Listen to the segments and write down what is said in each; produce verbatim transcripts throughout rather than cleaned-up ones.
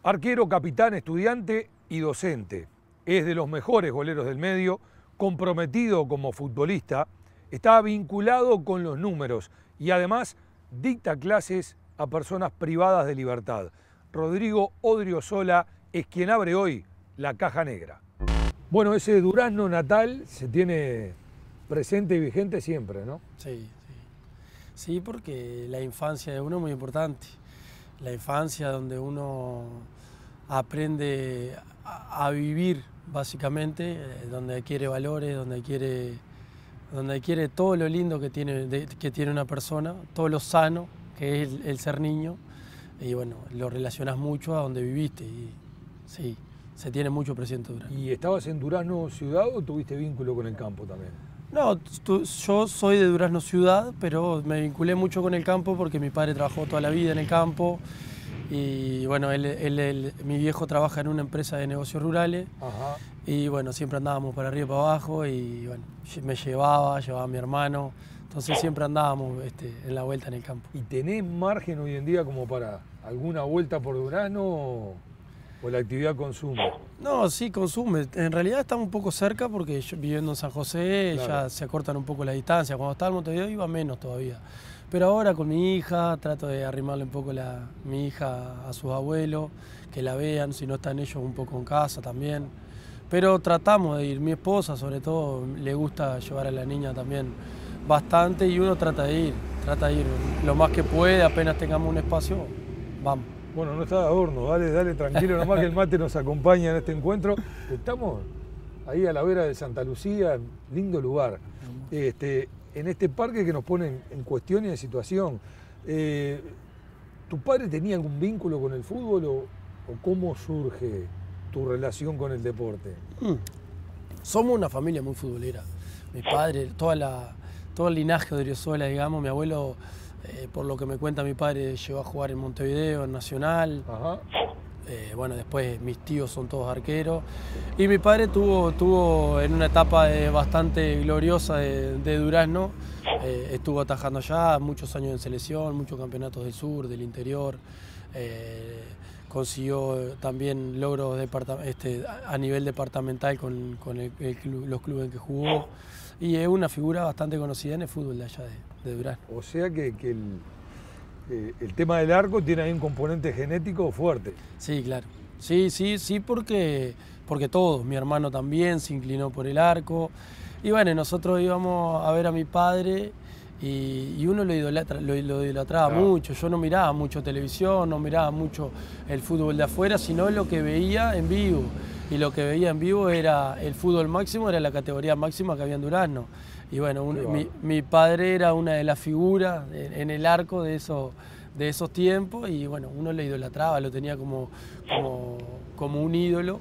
Arquero, capitán, estudiante y docente. Es de los mejores goleros del medio, comprometido como futbolista, está vinculado con los números y además dicta clases a personas privadas de libertad. Rodrigo Odriozola es quien abre hoy la caja negra. Bueno, ese durazno natal se tiene presente y vigente siempre, ¿no? Sí, sí. Sí, porque la infancia de uno es muy importante. La infancia donde uno aprende a, a vivir, básicamente, eh, donde adquiere valores, donde adquiere, donde adquiere todo lo lindo que tiene, de, que tiene una persona, todo lo sano que es el, el ser niño. Y bueno, lo relacionas mucho a donde viviste. Y sí, se tiene mucho presente Durazno. ¿Y estabas en Durazno ciudad o tuviste vínculo con el campo también? No, tu, yo soy de Durazno ciudad, pero me vinculé mucho con el campo porque mi padre trabajó toda la vida en el campo y bueno, él, él, él, mi viejo trabaja en una empresa de negocios rurales. Ajá. Y bueno, siempre andábamos para arriba y para abajo y bueno, me llevaba, llevaba a mi hermano, entonces siempre andábamos este, en la vuelta en el campo. ¿Y tenés margen hoy en día como para alguna vuelta por Durazno o, o la actividad consume? No, sí, consume. En realidad estamos un poco cerca porque yo viviendo en San José Claro. ya se acortan un poco las distancias. Cuando estaba en Montevideo iba menos todavía. Pero ahora con mi hija trato de arrimarle un poco la, mi hija a sus abuelos, que la vean, si no están ellos un poco en casa también. Pero tratamos de ir. Mi esposa sobre todo le gusta llevar a la niña también bastante y uno trata de ir, trata de ir lo más que puede, apenas tengamos un espacio, vamos. Bueno, no está de adorno, dale, dale tranquilo, nomás que el mate nos acompaña en este encuentro. Estamos ahí a la vera de Santa Lucía, lindo lugar. Este, en este parque que nos pone en, en cuestión y en situación. Eh, ¿Tu padre tenía algún vínculo con el fútbol o, o cómo surge tu relación con el deporte? Mm. Somos una familia muy futbolera. Mi padre, toda la, todo el linaje de Odriozola, digamos, mi abuelo, eh, por lo que me cuenta mi padre, llegó a jugar en Montevideo, en Nacional. Ajá. Eh, bueno, después mis tíos son todos arqueros. Y mi padre tuvo, tuvo en una etapa eh, bastante gloriosa de, de Durazno, eh, estuvo atajando allá, muchos años en selección, muchos campeonatos del sur, del interior. Eh, consiguió también logros este, a nivel departamental con, con el, el club, los clubes en que jugó. Y es una figura bastante conocida en el fútbol de allá de, de Durazno. O sea que, que el, eh, el tema del arco tiene ahí un componente genético fuerte. Sí, claro. Sí, sí, sí, porque, porque todos. Mi hermano también se inclinó por el arco. Y bueno, nosotros íbamos a ver a mi padre y, y uno lo, idolatra, lo, lo idolatraba Claro. mucho. Yo no miraba mucho televisión, no miraba mucho el fútbol de afuera, sino lo que veía en vivo. Y lo que veía en vivo era el fútbol máximo, era la categoría máxima que había en Durazno. Y bueno, un, mi, mi padre era una de las figuras en, en el arco de, eso, de esos tiempos y bueno, uno le idolatraba, lo tenía como, como, como un ídolo.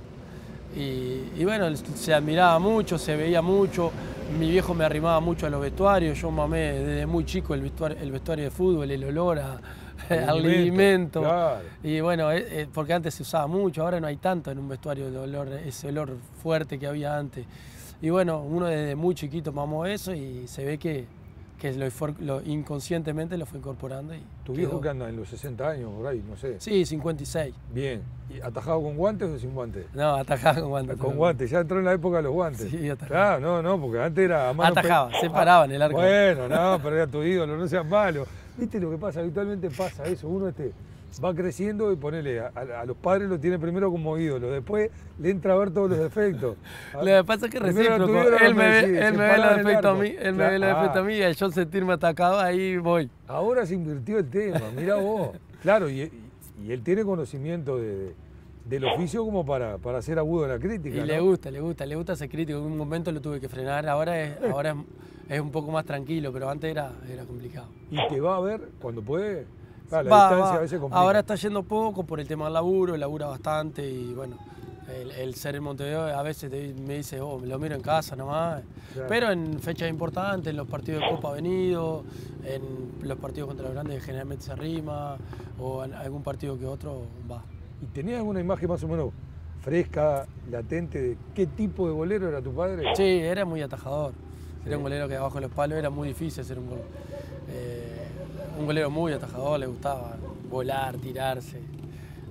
Y, y bueno, se admiraba mucho, se veía mucho. Mi viejo me arrimaba mucho a los vestuarios, yo mamé desde muy chico el vestuario, el vestuario de fútbol, el olor a, al alimento. Claro. Y bueno, eh, porque antes se usaba mucho, ahora no hay tanto en un vestuario de olor, ese olor fuerte que había antes. Y bueno, uno desde muy chiquito mamó eso y se ve que, que lo, lo, inconscientemente lo fue incorporando. Y ¿Tu viejo que anda en los sesenta años, por ahí, no sé? Sí, cincuenta y seis. Bien. ¿Y atajado con guantes o sin guantes? No, atajaba con guantes. Con guantes, ya entró en la época de los guantes. Sí, atajaba. Claro, no, no, porque antes era a mano. Atajaba, se paraba en el arco. Bueno, no, pero era tu ídolo, no seas malo. ¿Viste lo que pasa? Habitualmente pasa eso, uno este va creciendo y ponele, a, a, a los padres lo tiene primero como ídolo, después le entra a ver todos los defectos. Lo que pasa es que recíproco, él me ve, él me ve los defectos a mí, él me ve los defectos a mí y al yo sentirme atacado, ahí voy. Ahora se invirtió el tema, mirá vos. Claro, y, y él tiene conocimiento de, de, del oficio como para, para ser agudo en la crítica. Y ¿no? le gusta, le gusta, le gusta ser crítico. En un momento lo tuve que frenar, ahora es, ahora es, es un poco más tranquilo, pero antes era, era complicado. ¿Y te va a ver cuando puede? Ah, la va, distancia va. a veces complica. Ahora está yendo poco por el tema del laburo, él labura bastante y bueno, el, el ser en Montevideo a veces te, me dice, oh, me lo miro en casa nomás. Claro. Pero en fechas importantes, en los partidos de Copa ha venido, en los partidos contra los grandes generalmente se arrima, o en algún partido que otro va. ¿Y tenías alguna imagen más o menos fresca, latente, de qué tipo de golero era tu padre? Sí, era muy atajador. Sí. Era un golero que abajo de los palos era muy difícil hacer un gol. Eh, un golero muy atajador, le gustaba volar, tirarse.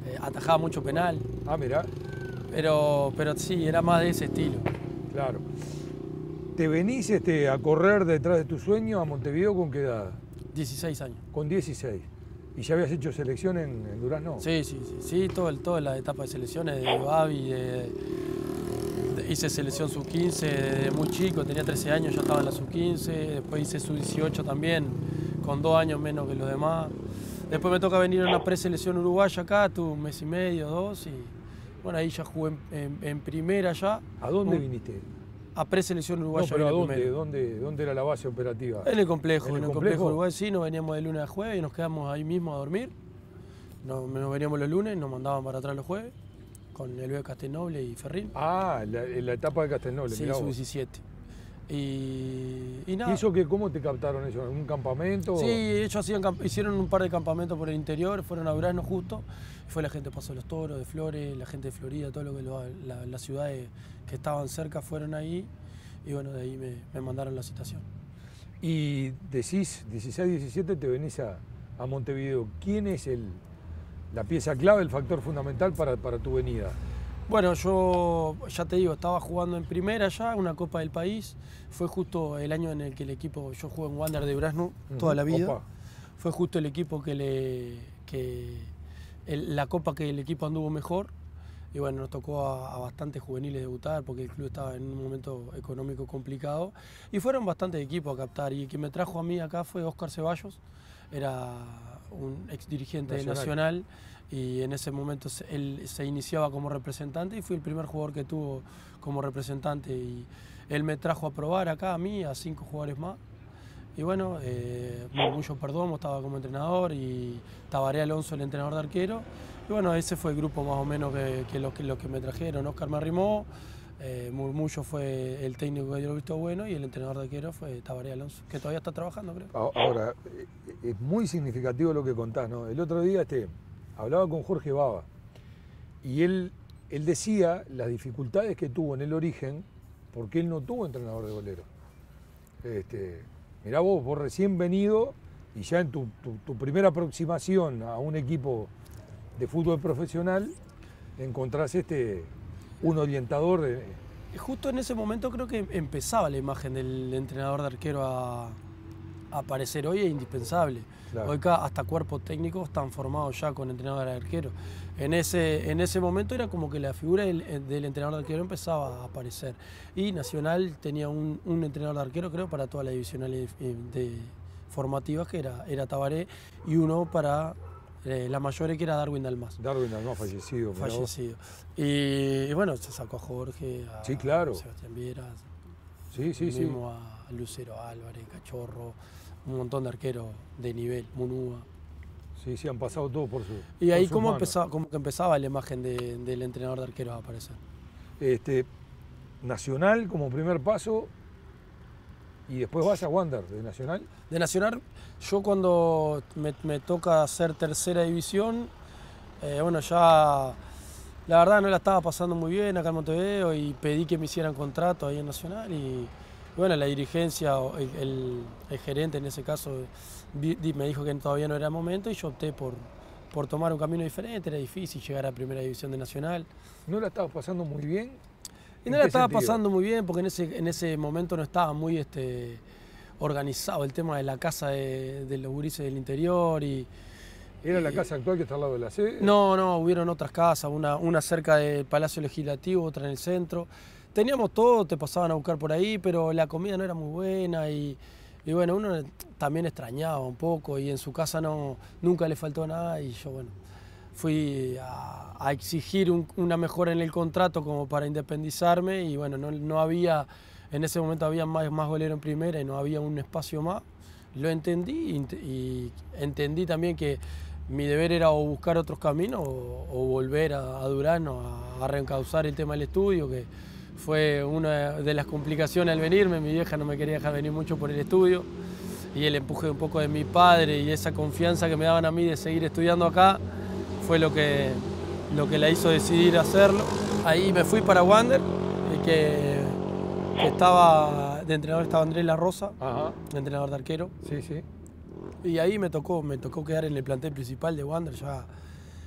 eh, atajaba mucho penal. Ah, mirá. Pero, pero sí, era más de ese estilo. Claro. ¿Te venís este, a correr detrás de tu sueño a Montevideo con qué edad? dieciséis años. Con dieciséis. ¿Y ya habías hecho selección en, en Durazno? Sí, sí, sí, sí, todo el, toda la etapa de selecciones, de Babi, de, de, hice selección sub quince desde muy chico, tenía trece años, ya estaba en la sub quince, después hice sub dieciocho también, con dos años menos que los demás. Después me toca venir a una preselección uruguaya acá, tuve un mes y medio, dos, y bueno, ahí ya jugué en, en, en primera ya. ¿A dónde un, viniste? A preselección uruguaya. No, pero ¿a dónde, dónde, dónde era la base operativa? En el complejo, en el, ¿En el complejo, complejo uruguayo, sí, nos veníamos de lunes a jueves y nos quedamos ahí mismo a dormir. Nos, nos veníamos los lunes, nos mandaban para atrás los jueves, con el B Castelnoble y Ferrín. Ah, la, la etapa de Castelnoble, sí, sub diecisiete. Y, y nada. ¿Y eso qué, cómo te captaron eso? ¿En un campamento? Sí, ellos hacían, hicieron un par de campamentos por el interior, fueron a Durazno justo. Fue la gente de Paso de los Toros, de Flores, la gente de Florida, todo lo que lo, la, las ciudades que estaban cerca fueron ahí. Y bueno, de ahí me, me mandaron la citación. Y decís, dieciséis, diecisiete, te venís a, a Montevideo. ¿Quién es el, la pieza clave, el factor fundamental para, para tu venida? Bueno, yo ya te digo, estaba jugando en primera ya, una Copa del País. Fue justo el año en el que el equipo, yo jugué en Wander de Durazno toda la vida. Opa. Fue justo el equipo que le, que el, la Copa que el equipo anduvo mejor. Y bueno, nos tocó a, a bastantes juveniles debutar porque el club estaba en un momento económico complicado. Y fueron bastantes equipos a captar. Y quien me trajo a mí acá fue Óscar Ceballos, era un ex dirigente nacional. nacional. Y en ese momento él se iniciaba como representante y fui el primer jugador que tuvo como representante. Y él me trajo a probar acá a mí, a cinco jugadores más. Y bueno, eh, Murmullo Perdomo estaba como entrenador y Tabaré Alonso el entrenador de arquero. Y bueno, ese fue el grupo más o menos que, que los, que los que me trajeron. Óscar me arrimó, eh, Murmullo fue el técnico que dio el visto bueno y el entrenador de arquero fue Tabaré Alonso, que todavía está trabajando, creo. Ahora, es muy significativo lo que contás, ¿no? El otro día este, hablaba con Jorge Baba y él, él decía las dificultades que tuvo en el origen porque él no tuvo entrenador de golero. Este, mirá vos, vos recién venido y ya en tu, tu, tu primera aproximación a un equipo de fútbol profesional encontrás este, un orientador. De... Justo en ese momento creo que empezaba la imagen del entrenador de arquero a, a aparecer. Hoy es indispensable. Claro. Hoy hasta cuerpos técnicos están formados ya con entrenador de arquero. En ese, en ese momento era como que la figura del, del entrenador de arquero empezaba a aparecer. Y Nacional tenía un, un entrenador de arquero, creo, para todas las divisionales de, de formativas, que era, era Tabaré, y uno para eh, la mayor, que era Darwin Dalmas. Darwin Dalmas fallecido. Fallecido. Y, y bueno, se sacó a Jorge, a, sí, claro. a Sebastián Vieras, sí, sí, sí. mismo a Lucero Álvarez, Cachorro, un montón de arqueros de nivel, Munúa. Sí, sí, han pasado todos por su. Y ahí cómo empezaba, como que empezaba la imagen de, del entrenador de arqueros a aparecer. Este, Nacional como primer paso y después vas a Wander de Nacional. De Nacional, yo cuando me, me toca hacer tercera división, eh, bueno, ya la verdad no la estaba pasando muy bien acá en Montevideo y pedí que me hicieran contrato ahí en Nacional y bueno, la dirigencia, el, el, el gerente en ese caso, me dijo que todavía no era momento y yo opté por, por tomar un camino diferente. Era difícil llegar a primera división de Nacional. ¿No la estabas pasando muy bien? Y no la estaba sentido? pasando muy bien porque en ese, en ese momento no estaba muy este, organizado el tema de la casa de, de los gurises del interior. Y, ¿Era la casa actual que está al lado de la sede? No, no, hubieron otras casas, una, una cerca del Palacio Legislativo, otra en el centro. Teníamos todo, te pasaban a buscar por ahí, pero la comida no era muy buena y, y bueno, uno también extrañaba un poco y en su casa no, nunca le faltó nada y yo, bueno, fui a, a exigir un, una mejora en el contrato como para independizarme y bueno, no, no había, en ese momento había más, más golero en primera y no había un espacio más. Lo entendí y, y entendí también que mi deber era o buscar otros caminos o, o volver a, a Durazno a, a reencauzar el tema del estudio, que fue una de las complicaciones al venirme. Mi vieja no me quería dejar venir mucho por el estudio y el empuje un poco de mi padre y esa confianza que me daban a mí de seguir estudiando acá fue lo que, lo que la hizo decidir hacerlo. Ahí me fui para Wander, que, que estaba, de entrenador estaba Andrés La Rosa, Ajá. de entrenador de arquero. Sí, sí. Y ahí me tocó, me tocó quedar en el plantel principal de Wander, ya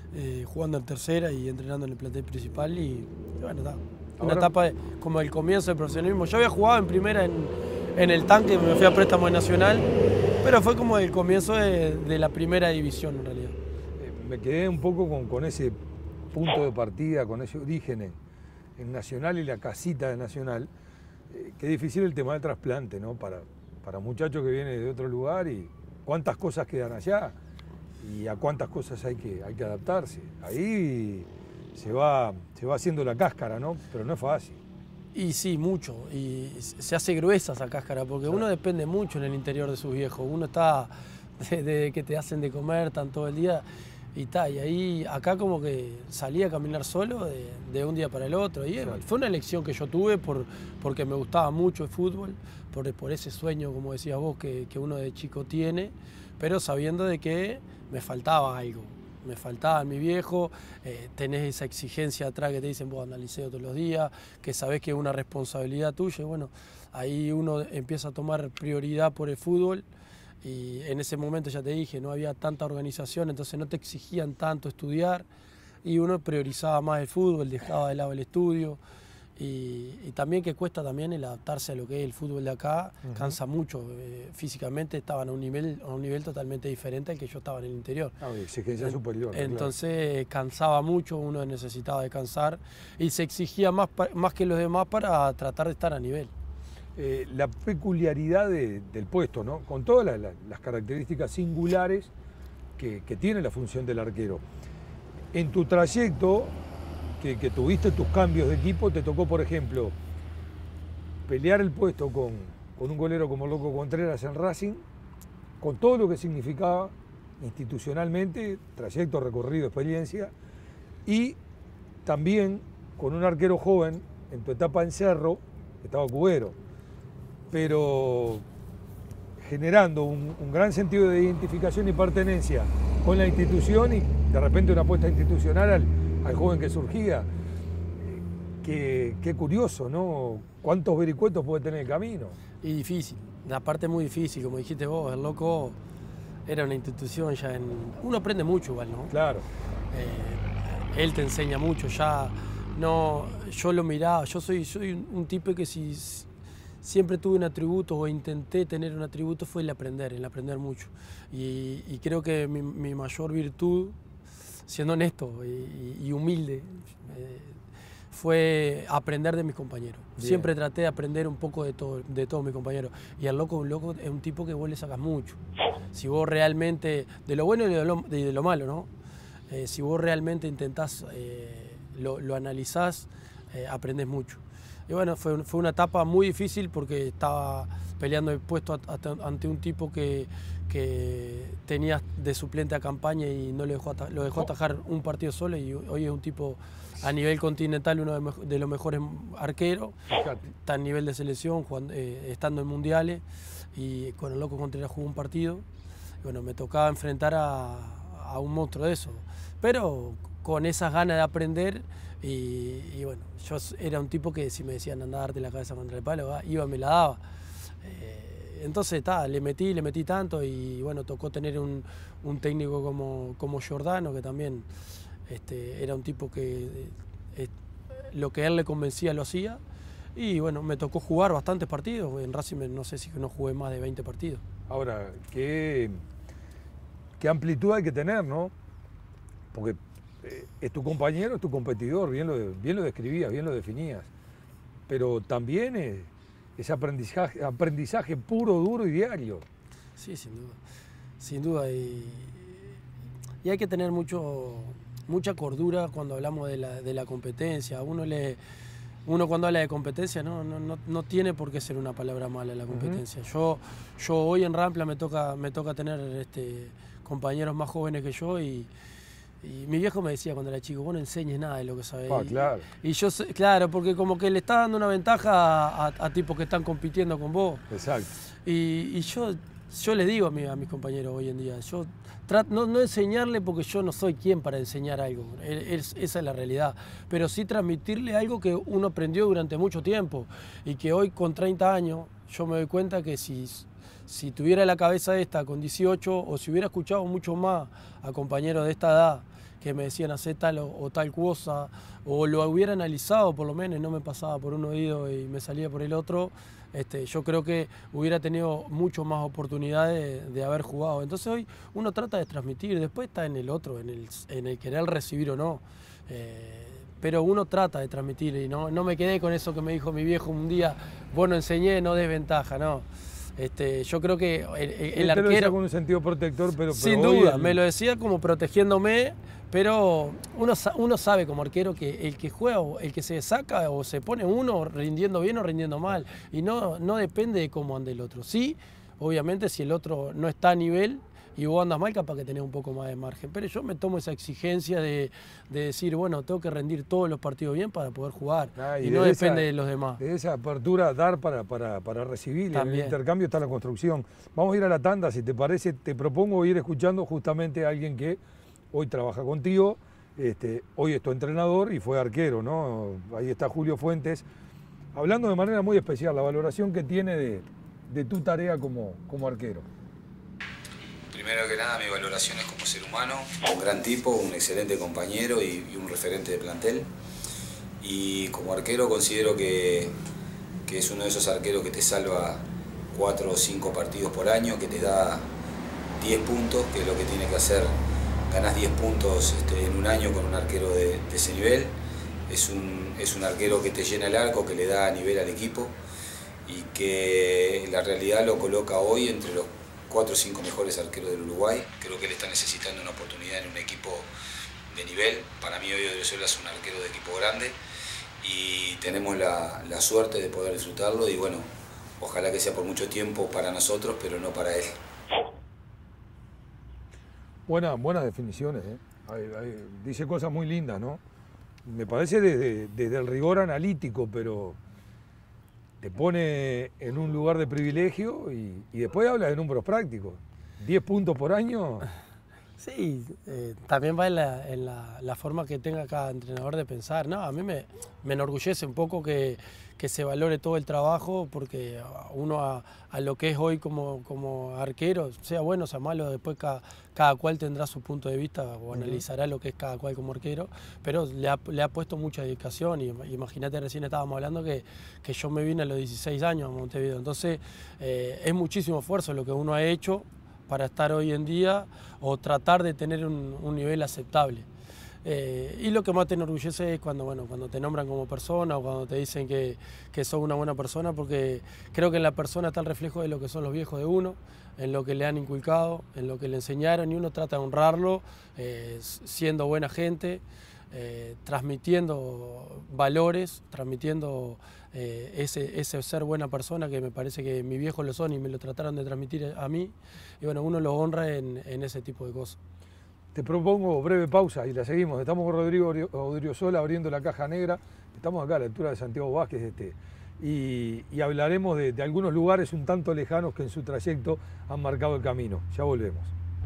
eh, jugando en tercera y entrenando en el plantel principal y bueno, está. Una Ahora, etapa de, como el comienzo del profesionalismo. Yo había jugado en primera en, en el Tanque, me fui a préstamo de Nacional, pero fue como el comienzo de, de la primera división en realidad. eh, me quedé un poco con, con ese punto de partida, con ese origen en, en Nacional y la casita de Nacional. Eh, qué difícil el tema del trasplante, ¿no? Para, para muchachos que vienen de otro lugar y cuántas cosas quedan allá y a cuántas cosas hay que, hay que adaptarse. Ahí se va, se va haciendo la cáscara, ¿no? Pero no es fácil. Y sí, mucho. Y se hace gruesa esa cáscara, porque uno depende mucho en el interior de sus viejos. Uno está desde que te hacen de comer, están todo el día y está. Y ahí, acá como que salí a caminar solo de, de un día para el otro. Y Claro. fue una elección que yo tuve por, porque me gustaba mucho el fútbol, por, por ese sueño, como decías vos, que, que uno de chico tiene, pero sabiendo de que me faltaba algo. Me faltaba mi viejo, eh, tenés esa exigencia atrás que te dicen, vos andás al liceo todos los días, que sabés que es una responsabilidad tuya, y bueno, ahí uno empieza a tomar prioridad por el fútbol, y en ese momento ya te dije, no había tanta organización, entonces no te exigían tanto estudiar, y uno priorizaba más el fútbol, dejaba de lado el estudio, y, y también que cuesta también el adaptarse a lo que es el fútbol de acá, uh-huh. Cansa mucho, eh, físicamente estaban a un, nivel, a un nivel totalmente diferente al que yo estaba en el interior. Ah, exigencia en, superior. Entonces claro. Cansaba mucho, uno necesitaba descansar y se exigía más, más que los demás para tratar de estar a nivel. Eh, la peculiaridad de, del puesto, ¿no? Con todas la, la, las características singulares que, que tiene la función del arquero. En tu trayecto, Que, que tuviste tus cambios de equipo, te tocó, por ejemplo, pelear el puesto con, con un golero como Loco Contreras en Racing, con todo lo que significaba institucionalmente, trayecto, recorrido, experiencia, y también con un arquero joven en tu etapa en Cerro, que estaba Cubero, pero generando un, un gran sentido de identificación y pertenencia con la institución y de repente una apuesta institucional al al joven que surgía. Qué, qué curioso, ¿no? ¿Cuántos vericuetos puede tener el camino? Y difícil, la parte muy difícil, como dijiste vos, el Loco era una institución ya en... Uno aprende mucho igual, ¿no? Claro. Eh, él te enseña mucho, ya no... Yo lo miraba, yo soy, soy un tipo que si siempre tuve un atributo o intenté tener un atributo fue el aprender, el aprender mucho. Y, y creo que mi, mi mayor virtud, siendo honesto y, y humilde, eh, fue aprender de mis compañeros. Bien. Siempre traté de aprender un poco de, todo, de todos mis compañeros. Y el loco, un loco es un tipo que vos le sacas mucho. Si vos realmente, de lo bueno y de lo, de lo malo, ¿no? Eh, si vos realmente intentás, eh, lo, lo analizás, eh, aprendés mucho. Y bueno, fue, fue una etapa muy difícil porque estaba peleando el puesto ante un tipo que, que tenía de suplente a Campaña y no le dejó, lo dejó atajar un partido solo, y hoy es un tipo a nivel continental uno de, de los mejores arqueros, está a nivel de selección, jugando, eh, estando en mundiales, y con el Loco Contreras jugó un partido. Y bueno, me tocaba enfrentar a, a un monstruo de eso, pero con esas ganas de aprender. Y, y bueno, yo era un tipo que si me decían andar a darte la cabeza contra el palo, iba y me la daba. Eh, entonces, ta, le metí, le metí tanto, y bueno, tocó tener un, un técnico como, como Giordano, que también este, era un tipo que eh, lo que él le convencía lo hacía. Y bueno, me tocó jugar bastantes partidos. En Racing no sé si no jugué más de veinte partidos. Ahora, qué, qué amplitud hay que tener, ¿no? Porque es tu compañero, es tu competidor, bien lo, bien lo describías, bien lo definías, pero también es, es aprendizaje, aprendizaje puro, duro y diario. Sí, sin duda, sin duda, y, y hay que tener mucho, mucha cordura cuando hablamos de la, de la competencia. Uno, le, uno cuando habla de competencia no, no, no, no tiene por qué ser una palabra mala la competencia. Uh-huh. yo, yo hoy en Rampla me toca, me toca tener este, compañeros más jóvenes que yo, y Y mi viejo me decía cuando era chico, vos no enseñes nada de lo que sabés. Ah, claro. Y, y yo, claro, porque como que le estás dando una ventaja a, a, a tipos que están compitiendo con vos. Exacto. Y, y yo, yo les digo a, mi, a mis compañeros hoy en día, yo trato, no, no enseñarle porque yo no soy quien para enseñar algo, es, esa es la realidad, pero sí transmitirle algo que uno aprendió durante mucho tiempo y que hoy con treinta años yo me doy cuenta que si... Si tuviera la cabeza esta con dieciocho, o si hubiera escuchado mucho más a compañeros de esta edad que me decían hacer tal o, o tal cosa, o lo hubiera analizado por lo menos y no me pasaba por un oído y me salía por el otro, este, yo creo que hubiera tenido mucho más oportunidades de, de haber jugado. Entonces hoy uno trata de transmitir, después está en el otro, en el, en el querer recibir o no. Eh, pero uno trata de transmitir y no, no me quedé con eso que me dijo mi viejo un día, vos no enseñé, no des ventaja, no. Este, yo creo que el, el, el arquero... Lo decía con un sentido protector, pero... Sin pero duda, el... me lo decía como protegiéndome, pero uno, uno sabe como arquero que el que juega, el que se saca o se pone uno rindiendo bien o rindiendo mal, y no, no depende de cómo ande el otro. Sí, obviamente si el otro no está a nivel y vos andas mal, capaz que tenés un poco más de margen, pero yo me tomo esa exigencia de, de decir, bueno, tengo que rendir todos los partidos bien para poder jugar, ah, y, y no esa, depende de los demás. De esa apertura dar para, para, para recibir, en el intercambio está la construcción. Vamos a ir a la tanda, si te parece, te propongo ir escuchando justamente a alguien que hoy trabaja contigo, este, hoy es tu entrenador y fue arquero, ¿no? Ahí está Julio Fuentes, hablando de manera muy especial, la valoración que tiene de, de tu tarea como, como arquero. Primero que nada, mi valoración es como ser humano, un gran tipo, un excelente compañero y, y un referente de plantel. Y como arquero considero que, que es uno de esos arqueros que te salva cuatro o cinco partidos por año, que te da diez puntos, que es lo que tiene que hacer. Ganás diez puntos este, en un año con un arquero de, de ese nivel. Es un, es un arquero que te llena el arco, que le da nivel al equipo y que la realidad lo coloca hoy entre los cuatro o cinco mejores arqueros del Uruguay. Creo que él está necesitando una oportunidad en un equipo de nivel. Para mí hoy Odriozola es un arquero de equipo grande y tenemos la, la suerte de poder disfrutarlo y bueno, ojalá que sea por mucho tiempo para nosotros, pero no para él. Buena, buenas definiciones, ¿eh? Hay, hay, dice cosas muy lindas, ¿no? Me parece desde, desde el rigor analítico, pero te pone en un lugar de privilegio y, y después habla de números prácticos. diez puntos por año. Sí, eh, también va en, la, en la, la forma que tenga cada entrenador de pensar. No, a mí me, me enorgullece un poco que, que se valore todo el trabajo, porque uno a, a lo que es hoy como, como arquero, sea bueno o sea malo, después cada, cada cual tendrá su punto de vista o analizará lo que es cada cual como arquero, pero le ha, le ha puesto mucha dedicación. Y imagínate, recién estábamos hablando que, que yo me vine a los dieciséis años a Montevideo, entonces eh, es muchísimo esfuerzo lo que uno ha hecho para estar hoy en día o tratar de tener un, un nivel aceptable. Eh, y lo que más te enorgullece es cuando, bueno, cuando te nombran como persona o cuando te dicen que, que sos una buena persona, porque creo que en la persona está el reflejo de lo que son los viejos de uno, en lo que le han inculcado, en lo que le enseñaron, y uno trata de honrarlo eh, siendo buena gente, eh, transmitiendo valores, transmitiendo eh, ese, ese ser buena persona, que me parece que mis viejos lo son y me lo trataron de transmitir a mí, y bueno, uno lo honra en, en ese tipo de cosas. Te propongo breve pausa y la seguimos. Estamos con Rodrigo Odriozola abriendo la caja negra. Estamos acá a la altura de Santiago Vázquez este, y, y hablaremos de, de algunos lugares un tanto lejanos que en su trayecto han marcado el camino. Ya volvemos.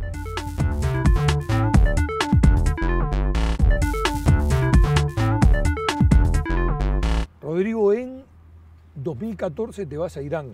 Rodrigo, en dos mil catorce te vas a Irán.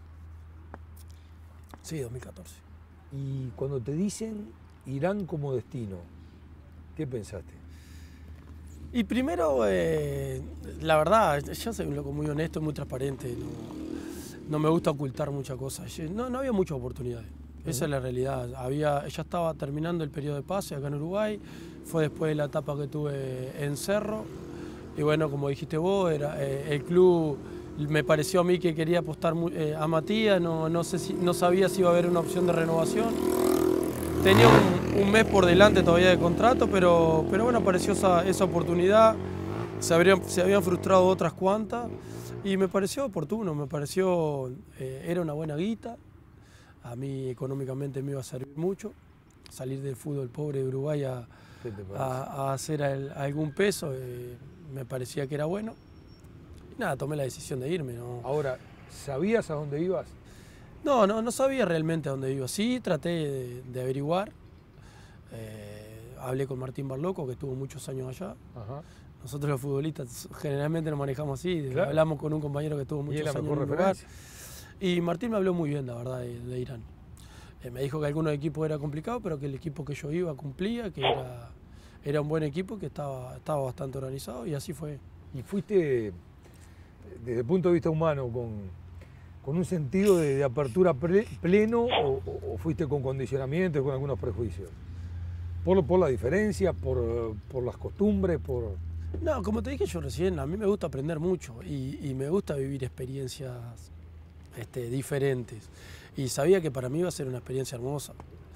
Sí, dos mil catorce. Y cuando te dicen Irán como destino, ¿qué pensaste? Y primero, eh, la verdad, yo soy un loco muy honesto, muy transparente, no, no me gusta ocultar muchas cosas. No, no había muchas oportunidades, esa uh-huh. es la realidad. Había, ya estaba terminando el periodo de pase acá en Uruguay, fue después de la etapa que tuve en Cerro, y bueno, como dijiste vos, era, eh, el club me pareció a mí que quería apostar eh, a Matías, no, no, sé si, no sabía si iba a haber una opción de renovación. Tenía un, un mes por delante todavía de contrato, pero, pero bueno, apareció esa, esa oportunidad, se habrían, se habían frustrado otras cuantas y me pareció oportuno, me pareció, eh, era una buena guita, a mí económicamente me iba a servir mucho, salir del fútbol pobre de Uruguay a, a, a hacer el, algún peso, eh, me parecía que era bueno. Y nada, tomé la decisión de irme, ¿no? Ahora, ¿sabías a dónde ibas? No, no, no sabía realmente a dónde iba. Sí, traté de, de averiguar. Eh, hablé con Martín Barloco, que estuvo muchos años allá. Ajá. Nosotros los futbolistas generalmente nos manejamos así. Claro. Hablamos con un compañero que estuvo muchos años en el lugar. Y Martín me habló muy bien, la verdad, de, de Irán. Eh, me dijo que algunos equipos era complicado, pero que el equipo que yo iba cumplía, que era, era un buen equipo que estaba, estaba bastante organizado y así fue. Y fuiste, desde el punto de vista humano, con, con un sentido de, de apertura ple, pleno o, o fuiste con condicionamientos, con algunos prejuicios? ¿Por, por la diferencia, por, por las costumbres, por...? No, como te dije yo recién, a mí me gusta aprender mucho y, y me gusta vivir experiencias este, diferentes. Y sabía que para mí iba a ser una experiencia hermosa.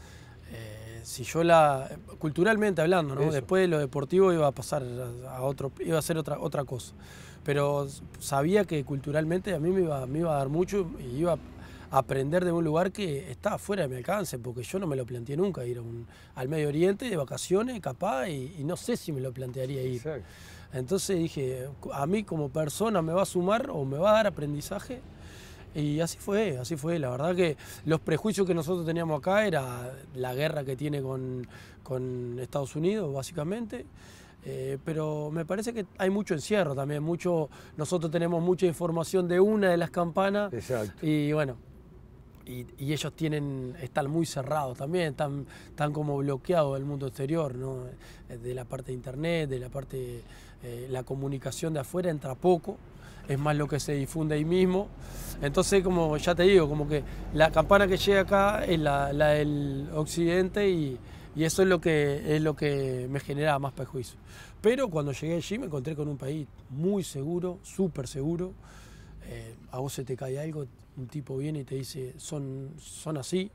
Eh, si yo la... culturalmente hablando, ¿no? Después de lo deportivo iba a pasar a otro... iba a ser otra, otra cosa. Pero sabía que culturalmente a mí me iba, me iba a dar mucho y iba a aprender de un lugar que estaba fuera de mi alcance, porque yo no me lo planteé nunca ir a un, al Medio Oriente de vacaciones, capaz, y, y no sé si me lo plantearía ir. Exacto. Entonces dije, a mí como persona me va a sumar o me va a dar aprendizaje, y así fue, así fue. La verdad que los prejuicios que nosotros teníamos acá era la guerra que tiene con, con Estados Unidos, básicamente. Eh, pero me parece que hay mucho encierro también, mucho, nosotros tenemos mucha información de una de las campanas. Exacto. Y bueno, y, y ellos tienen, están muy cerrados también, están, están como bloqueados del mundo exterior, ¿no? De la parte de internet, de la parte, eh, la comunicación de afuera entra poco, es más lo que se difunde ahí mismo. Entonces, como ya te digo, como que la campana que llega acá es la, la del occidente y, y eso es lo, que, es lo que me genera más prejuicio. Pero cuando llegué allí me encontré con un país muy seguro, súper seguro. Eh, a vos se te cae algo, un tipo viene y te dice, son, son así,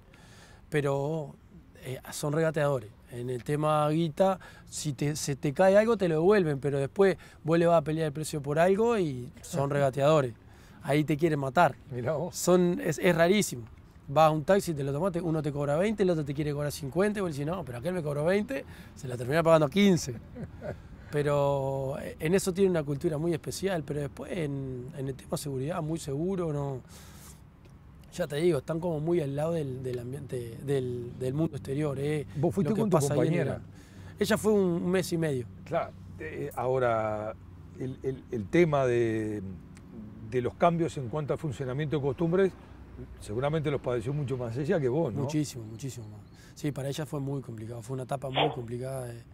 pero eh, son regateadores. En el tema guita, si te, se te cae algo te lo devuelven, pero después vos le vas a pelear el precio por algo y son regateadores. Ahí te quieren matar. Mirá vos. Son, es, es rarísimo. Vas a un taxi, te lo tomaste, uno te cobra veinte, el otro te quiere cobrar cincuenta, y vos decís, no, pero aquel me cobró veinte, se la termina pagando quince. Pero en eso tiene una cultura muy especial, pero después en, en el tema seguridad, muy seguro, no. Ya te digo, están como muy al lado del, del ambiente, del, del mundo exterior. Eh, ¿Vos fuiste con tu compañera? Ella fue un mes y medio. Claro, eh, ahora el, el, el tema de, de los cambios en cuanto al funcionamiento de costumbres, seguramente los padeció mucho más ella que vos, ¿no? Muchísimo, muchísimo más. Sí, para ella fue muy complicado, fue una etapa muy complicada de,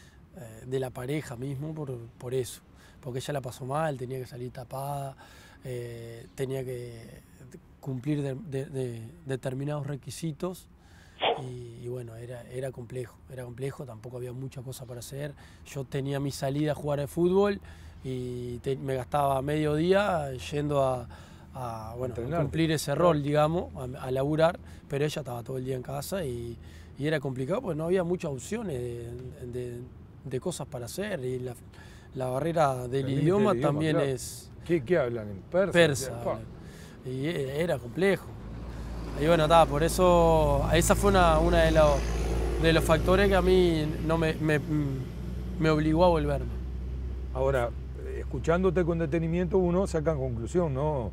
de la pareja mismo por, por eso, porque ella la pasó mal, tenía que salir tapada, eh, tenía que cumplir de, de, de determinados requisitos y, y bueno, era, era complejo, era complejo, tampoco había mucha cosa para hacer. Yo tenía mi salida a jugar al fútbol y te, me gastaba medio día yendo a, a, bueno, a cumplir ese rol, digamos, a, a laburar, pero ella estaba todo el día en casa y, y era complicado porque no había muchas opciones de, de, de cosas para hacer y la, la barrera del idioma, idioma también claro. es... ¿Qué, ¿Qué hablan? ¿En persa? Persa. Y era complejo. Y bueno, está, por eso, esa fue una, una de, los, de los factores que a mí no me, me, me obligó a volverme. Ahora, escuchándote con detenimiento, uno saca en conclusión, ¿no?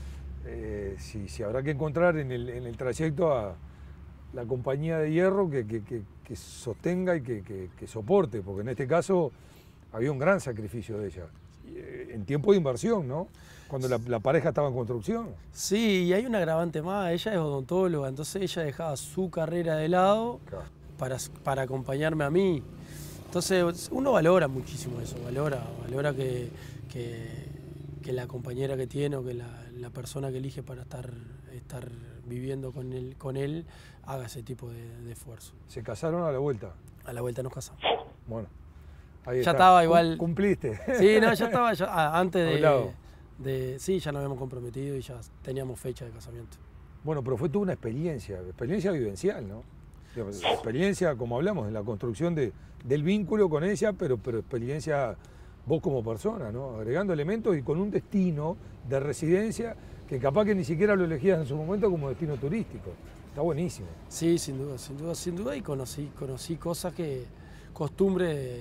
Eh, si, si habrá que encontrar en el, en el trayecto a la compañía de hierro que, que, que, que sostenga y que, que, que soporte, porque en este caso había un gran sacrificio de ella, en tiempo de inversión, ¿no? Cuando la, la pareja estaba en construcción. Sí, y hay un agravante más, ella es odontóloga, entonces ella dejaba su carrera de lado claro. para, para acompañarme a mí. Entonces uno valora muchísimo eso, valora, valora que, que, que la compañera que tiene o que la, la persona que elige para estar, estar viviendo con él, con él haga ese tipo de, de esfuerzo. ¿Se casaron a la vuelta? A la vuelta nos casamos. Bueno, ahí ya está. estaba igual. ¿Cumpliste? Sí, no, ya estaba, ya, ah, antes de, de... Sí, ya nos habíamos comprometido y ya teníamos fecha de casamiento. Bueno, pero fue toda una experiencia, experiencia vivencial, ¿no? Experiencia, como hablamos, en la construcción de, del vínculo con ella, pero, pero experiencia vos como persona, ¿no? Agregando elementos y con un destino de residencia que capaz que ni siquiera lo elegías en su momento como destino turístico. Está buenísimo. Sí, sin duda, sin duda, sin duda, y conocí, conocí cosas que, costumbre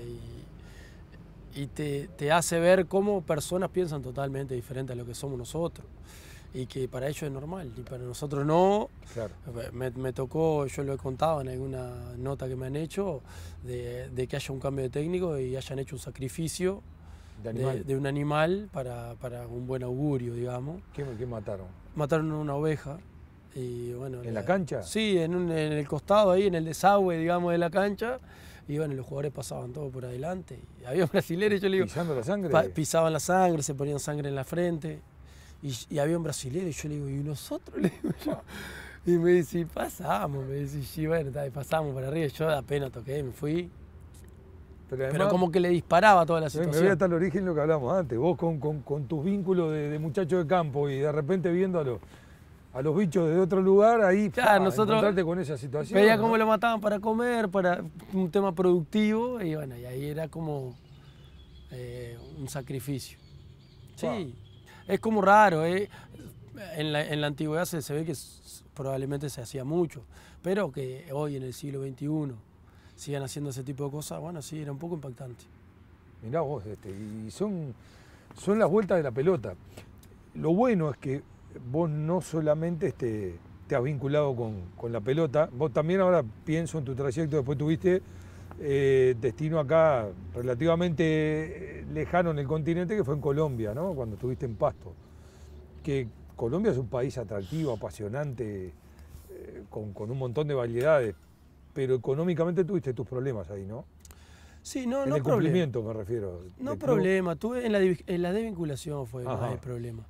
y, y te, te hace ver cómo personas piensan totalmente diferente a lo que somos nosotros. Y que para ellos es normal, y para nosotros no. Claro. Me, me tocó, yo lo he contado en alguna nota que me han hecho, de, de que haya un cambio de técnico y hayan hecho un sacrificio de, de, de un animal para, para un buen augurio, digamos. ¿Qué, qué mataron? Mataron una oveja. Y bueno, ¿En la, la cancha? Sí, en, un, en el costado ahí, en el desagüe, digamos, de la cancha. y bueno, los jugadores pasaban todo por adelante. Y había brasileños, yo le digo... ¿Pisando la sangre? Pa, pisaban la sangre, se ponían sangre en la frente. Y, y había un brasileño, y yo le digo, ¿y nosotros? Le digo yo. Y me dice, pasamos, me dice, sí, bueno, pasamos para arriba. Yo apenas toqué, me fui. Pero, además, pero como que le disparaba toda la situación. Me voy hasta el origen de lo que hablamos antes. Vos con, con, con tus vínculos de, de muchacho de campo y de repente viendo a los, a los bichos de otro lugar, ahí claro, pa, nosotros encontrarte con esa situación. Veía ¿no? cómo lo mataban para comer, para un tema productivo, y bueno, y ahí era como eh, un sacrificio. Sí, wow. Es como raro, ¿eh? En la, en la antigüedad se, se ve que probablemente se hacía mucho, pero que hoy en el siglo veintiuno sigan haciendo ese tipo de cosas, bueno, sí, era un poco impactante. Mirá vos, este, y son, son las vueltas de la pelota. Lo bueno es que vos no solamente este, te has vinculado con, con la pelota, vos también ahora pienso en tu trayecto, después tuviste eh, destino acá relativamente lejano en el continente, que fue en Colombia, ¿no? Cuando estuviste en Pasto. Que Colombia es un país atractivo, apasionante, eh, con, con un montón de variedades. Pero económicamente tuviste tus problemas ahí, ¿no? Sí, no, en no el problema. cumplimiento me refiero. No problema, tuve en la, en la desvinculación fue más el problema.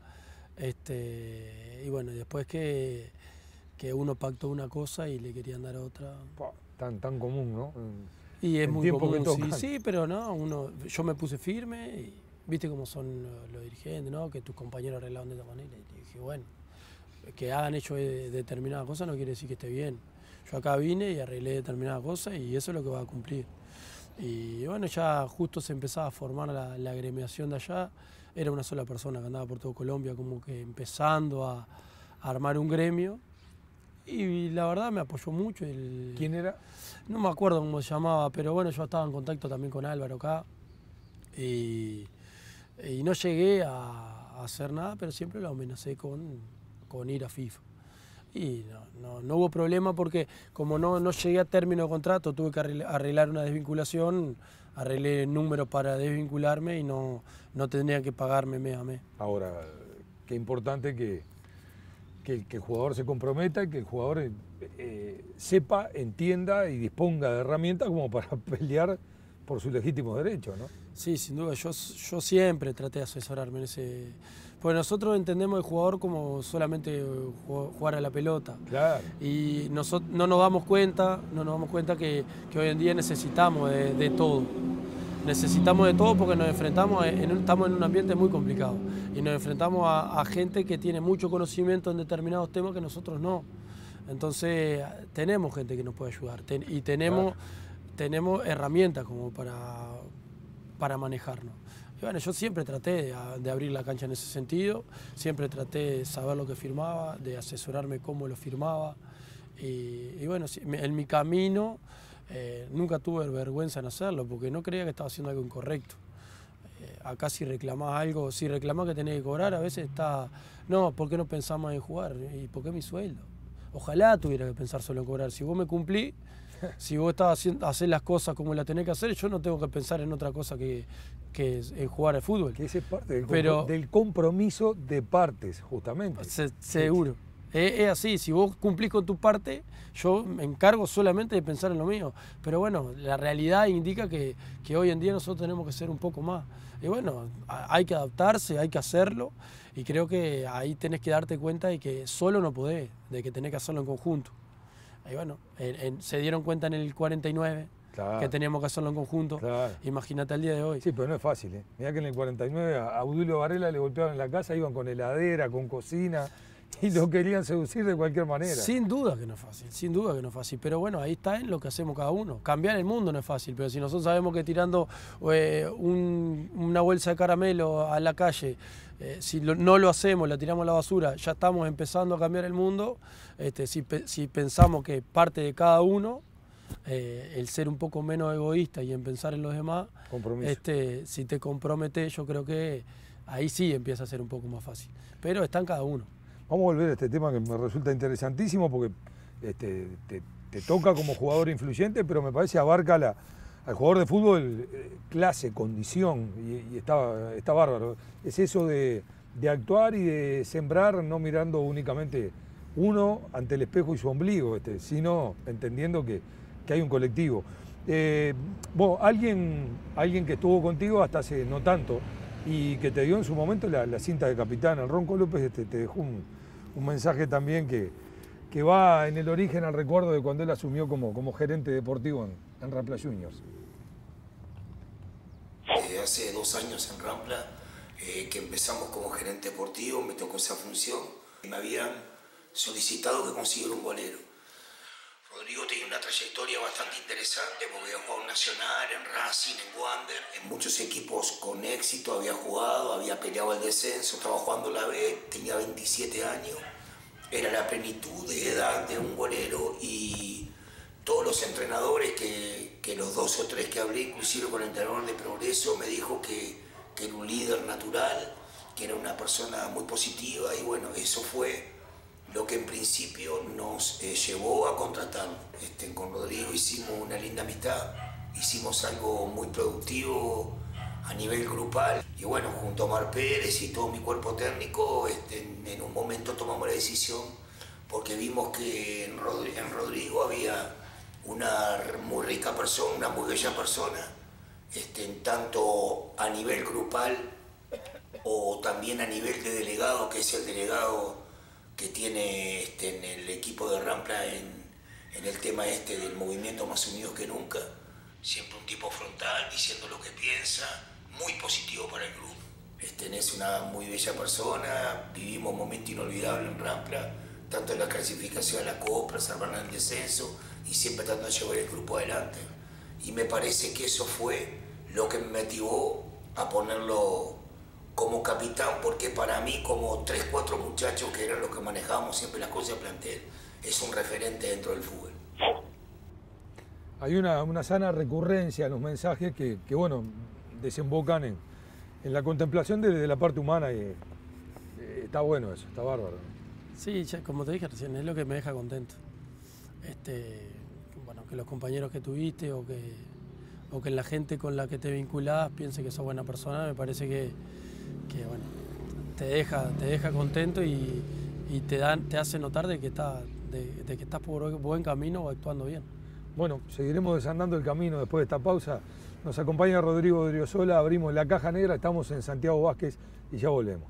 Este, y bueno, después que, que uno pactó una cosa y le querían dar otra. Tan, tan común, ¿no? Y es muy común, sí, sí, pero no, uno, yo me puse firme y viste cómo son los, los dirigentes, ¿no? Que tus compañeros arreglaban de esta manera. Y dije, bueno, que hagan hecho de, determinada cosa no quiere decir que esté bien. Yo acá vine y arreglé determinadas cosas y eso es lo que va a cumplir. Y bueno, ya justo se empezaba a formar la, la agremiación de allá. Era una sola persona que andaba por todo Colombia, como que empezando a, a armar un gremio. Y la verdad me apoyó mucho. El, ¿Quién era? No me acuerdo cómo se llamaba, pero bueno, yo estaba en contacto también con Álvaro acá. Y, y no llegué a, a hacer nada, pero siempre lo amenacé con, con ir a FIFA. Y no, no, no hubo problema porque como no, no llegué a término de contrato, tuve que arreglar una desvinculación, arreglé números para desvincularme y no, no tendría que pagarme mes a mes. Ahora, qué importante que, que, que el jugador se comprometa y que el jugador eh, sepa, entienda y disponga de herramientas como para pelear por sus legítimos derechos, ¿no? Sí, sin duda. Yo, yo siempre traté de asesorarme en ese... Porque nosotros entendemos el jugador como solamente jugar a la pelota. Claro. Y nosotros no nos damos cuenta, no nos damos cuenta que, que hoy en día necesitamos de, de todo. Necesitamos de todo porque nos enfrentamos, en, estamos en un ambiente muy complicado. Y nos enfrentamos a, a gente que tiene mucho conocimiento en determinados temas que nosotros no. Entonces tenemos gente que nos puede ayudar. Ten, y tenemos, claro. tenemos herramientas como para, para manejarnos. Y bueno, yo siempre traté de, de abrir la cancha en ese sentido, siempre traté de saber lo que firmaba, de asesorarme cómo lo firmaba. Y, y bueno, en mi camino eh, nunca tuve vergüenza en hacerlo, porque no creía que estaba haciendo algo incorrecto. Eh, acá si reclamás algo, si reclamás que tenés que cobrar, a veces está, no, ¿por qué no pensamos en jugar? ¿Y por qué mi sueldo? Ojalá tuviera que pensar solo en cobrar. Si vos me cumplís, si vos estás haciendo hacer las cosas como las tenés que hacer, yo no tengo que pensar en otra cosa que, que es en jugar al fútbol. Que ese es parte del, Pero, del compromiso de partes, justamente. Se, seguro. Es, es así, si vos cumplís con tu parte, yo me encargo solamente de pensar en lo mío. Pero bueno, la realidad indica que, que hoy en día nosotros tenemos que ser un poco más. Y bueno, hay que adaptarse, hay que hacerlo. Y creo que ahí tenés que darte cuenta de que solo no podés, de que tenés que hacerlo en conjunto. Y bueno, en, en, se dieron cuenta en el cuarenta y nueve, claro, que teníamos que hacerlo en conjunto. Claro. Imagínate al día de hoy. Sí, pero no es fácil, ¿eh? Mirá que en el cuarenta y nueve a Obdulio Varela le golpeaban en la casa, iban con heladera, con cocina, y lo querían seducir de cualquier manera. Sin duda que no es fácil, sin duda que no es fácil. Pero bueno, ahí está en lo que hacemos cada uno. Cambiar el mundo no es fácil, pero si nosotros sabemos que tirando eh, un, una bolsa de caramelo a la calle, Eh, si lo, no lo hacemos, la tiramos a la basura, ya estamos empezando a cambiar el mundo. Este, si, si pensamos que parte de cada uno, eh, el ser un poco menos egoísta y en pensar en los demás, este, si te comprometes, yo creo que ahí sí empieza a ser un poco más fácil. Pero está en cada uno. Vamos a volver a este tema que me resulta interesantísimo porque este, te, te toca como jugador influyente, pero me parece abarca la... al jugador de fútbol, clase, condición, y, y está, está bárbaro. Es eso de, de actuar y de sembrar, no mirando únicamente uno ante el espejo y su ombligo, este, sino entendiendo que, que hay un colectivo. Eh, vos, alguien, alguien que estuvo contigo hasta hace no tanto y que te dio en su momento la, la cinta de capitán, el Ronco López, este, te dejó un, un mensaje también que, que va en el origen al recuerdo de cuando él asumió como, como gerente deportivo en, en Rampla Juniors. Eh, hace dos años en Rampla eh, que empezamos como gerente deportivo, me tocó esa función. Me habían solicitado que consiguiera un golero. Rodrigo tenía una trayectoria bastante interesante porque había jugado en Nacional, en Racing, en Wander, en muchos equipos con éxito, había jugado, había peleado el descenso, estaba jugando la B, tenía veintisiete años, era la plenitud de edad de un golero y todos los entrenadores, que, que los dos o tres que hablé, inclusive con el entrenador de Progreso, me dijo que, que era un líder natural, que era una persona muy positiva y bueno, eso fue lo que en principio nos eh, llevó a contratarlo. Este, con Rodrigo hicimos una linda amistad, hicimos algo muy productivo a nivel grupal y bueno, junto a Omar Pérez y todo mi cuerpo técnico, este, en, en un momento tomamos la decisión porque vimos que en Rodrigo, en Rodrigo había una muy rica persona, una muy bella persona, este, en tanto a nivel grupal o también a nivel de delegado, que es el delegado que tiene este, en el equipo de Rampla en, en el tema este del movimiento Más Unidos que Nunca. Siempre un tipo frontal, diciendo lo que piensa, muy positivo para el club. Este, es una muy bella persona, vivimos un momento inolvidable en Rampla, tanto en la clasificación a la Copa, salvar el descenso y siempre tratando de llevar el grupo adelante. Y me parece que eso fue lo que me motivó a ponerlo como capitán, porque para mí, como tres, cuatro muchachos que eran los que manejábamos siempre las cosas de plantel, es un referente dentro del fútbol. Hay una, una sana recurrencia en los mensajes que, que bueno, desembocan en, en la contemplación de, de la parte humana y eh, está bueno eso, está bárbaro. Sí, ya, como te dije recién, es lo que me deja contento. Este, bueno, que los compañeros que tuviste o que, o que la gente con la que te vinculás piense que sos buena persona, me parece que que bueno, te deja, te deja contento y, y te, dan, te hace notar de que, está, de, de que estás por buen camino o actuando bien. Bueno, seguiremos desandando el camino después de esta pausa. Nos acompaña Rodrigo Odriozola, abrimos la caja negra, estamos en Santiago Vázquez y ya volvemos.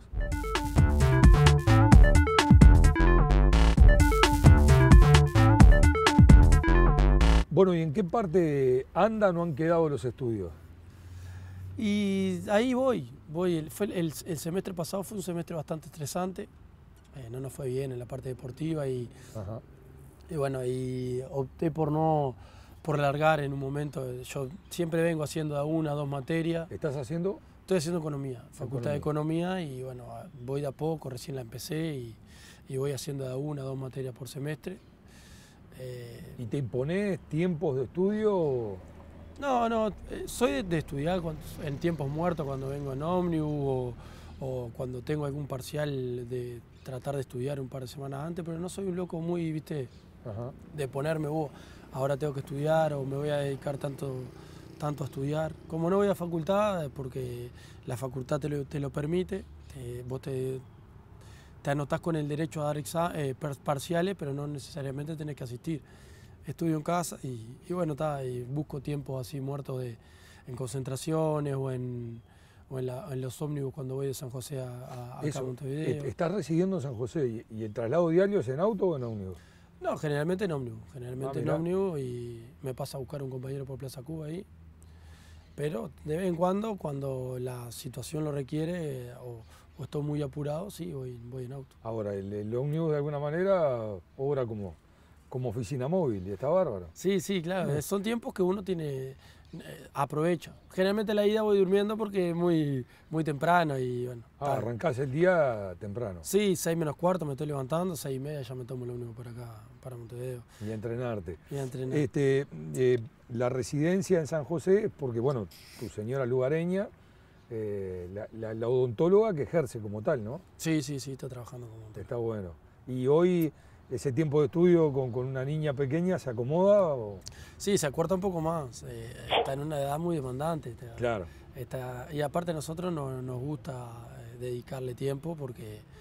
Bueno, ¿y en qué parte andan o han quedado los estudios? Y ahí voy, voy. El, fue el, el semestre pasado fue un semestre bastante estresante, eh, no nos fue bien en la parte deportiva y, Ajá. y bueno, y opté por no, por largar en un momento. Yo siempre vengo haciendo una, dos materias. ¿Estás haciendo? Estoy haciendo economía, facultad de Economía. economía y bueno, voy de a poco, recién la empecé y, y voy haciendo de una, dos materias por semestre. Eh, ¿Y te imponés tiempos de estudio? No, no, soy de, de estudiar cuando, en tiempos muertos, cuando vengo en ómnibus o, o cuando tengo algún parcial, de tratar de estudiar un par de semanas antes, pero no soy un loco muy, viste, Ajá. de ponerme, oh, ahora tengo que estudiar o me voy a dedicar tanto, tanto a estudiar. Como no voy a facultad, porque la facultad te lo, te lo permite, te, vos te, te anotás con el derecho a dar eh, parciales, pero no necesariamente tenés que asistir. Estudio en casa y, y bueno, ta, y busco tiempos así muertos de, en concentraciones o en, o en, la, en los ómnibus cuando voy de San José a, a, a Montevideo. ¿Estás residiendo en San José y, y el traslado diario es en auto o en ómnibus? No, generalmente en ómnibus, generalmente ah, en ómnibus y me pasa a buscar un compañero por Plaza Cuba ahí. Pero de vez en cuando, cuando la situación lo requiere o, o estoy muy apurado, sí, voy, voy en auto. Ahora, el, el ómnibus de alguna manera obra como... como oficina móvil, y está bárbaro. Sí, sí, claro. Son tiempos que uno tiene, eh, aprovecha. Generalmente la ida voy durmiendo porque es muy, muy temprano y bueno. Ah, arrancás el día temprano. Sí, seis menos cuarto me estoy levantando, seis y media ya me tomo el ómnibus para acá, para Montevideo. Y a entrenarte. Y a entrenar. Este, eh, la residencia en San José, porque bueno, tu señora lugareña, eh, la, la, la odontóloga que ejerce como tal, ¿no? Sí, sí, sí, está trabajando como odontóloga. Está bueno. Y hoy... ¿Ese tiempo de estudio con, con una niña pequeña se acomoda? O? Sí, se acorta un poco más. Eh, está en una edad muy demandante. Está, claro. Está, y aparte a nosotros no, nos gusta dedicarle tiempo porque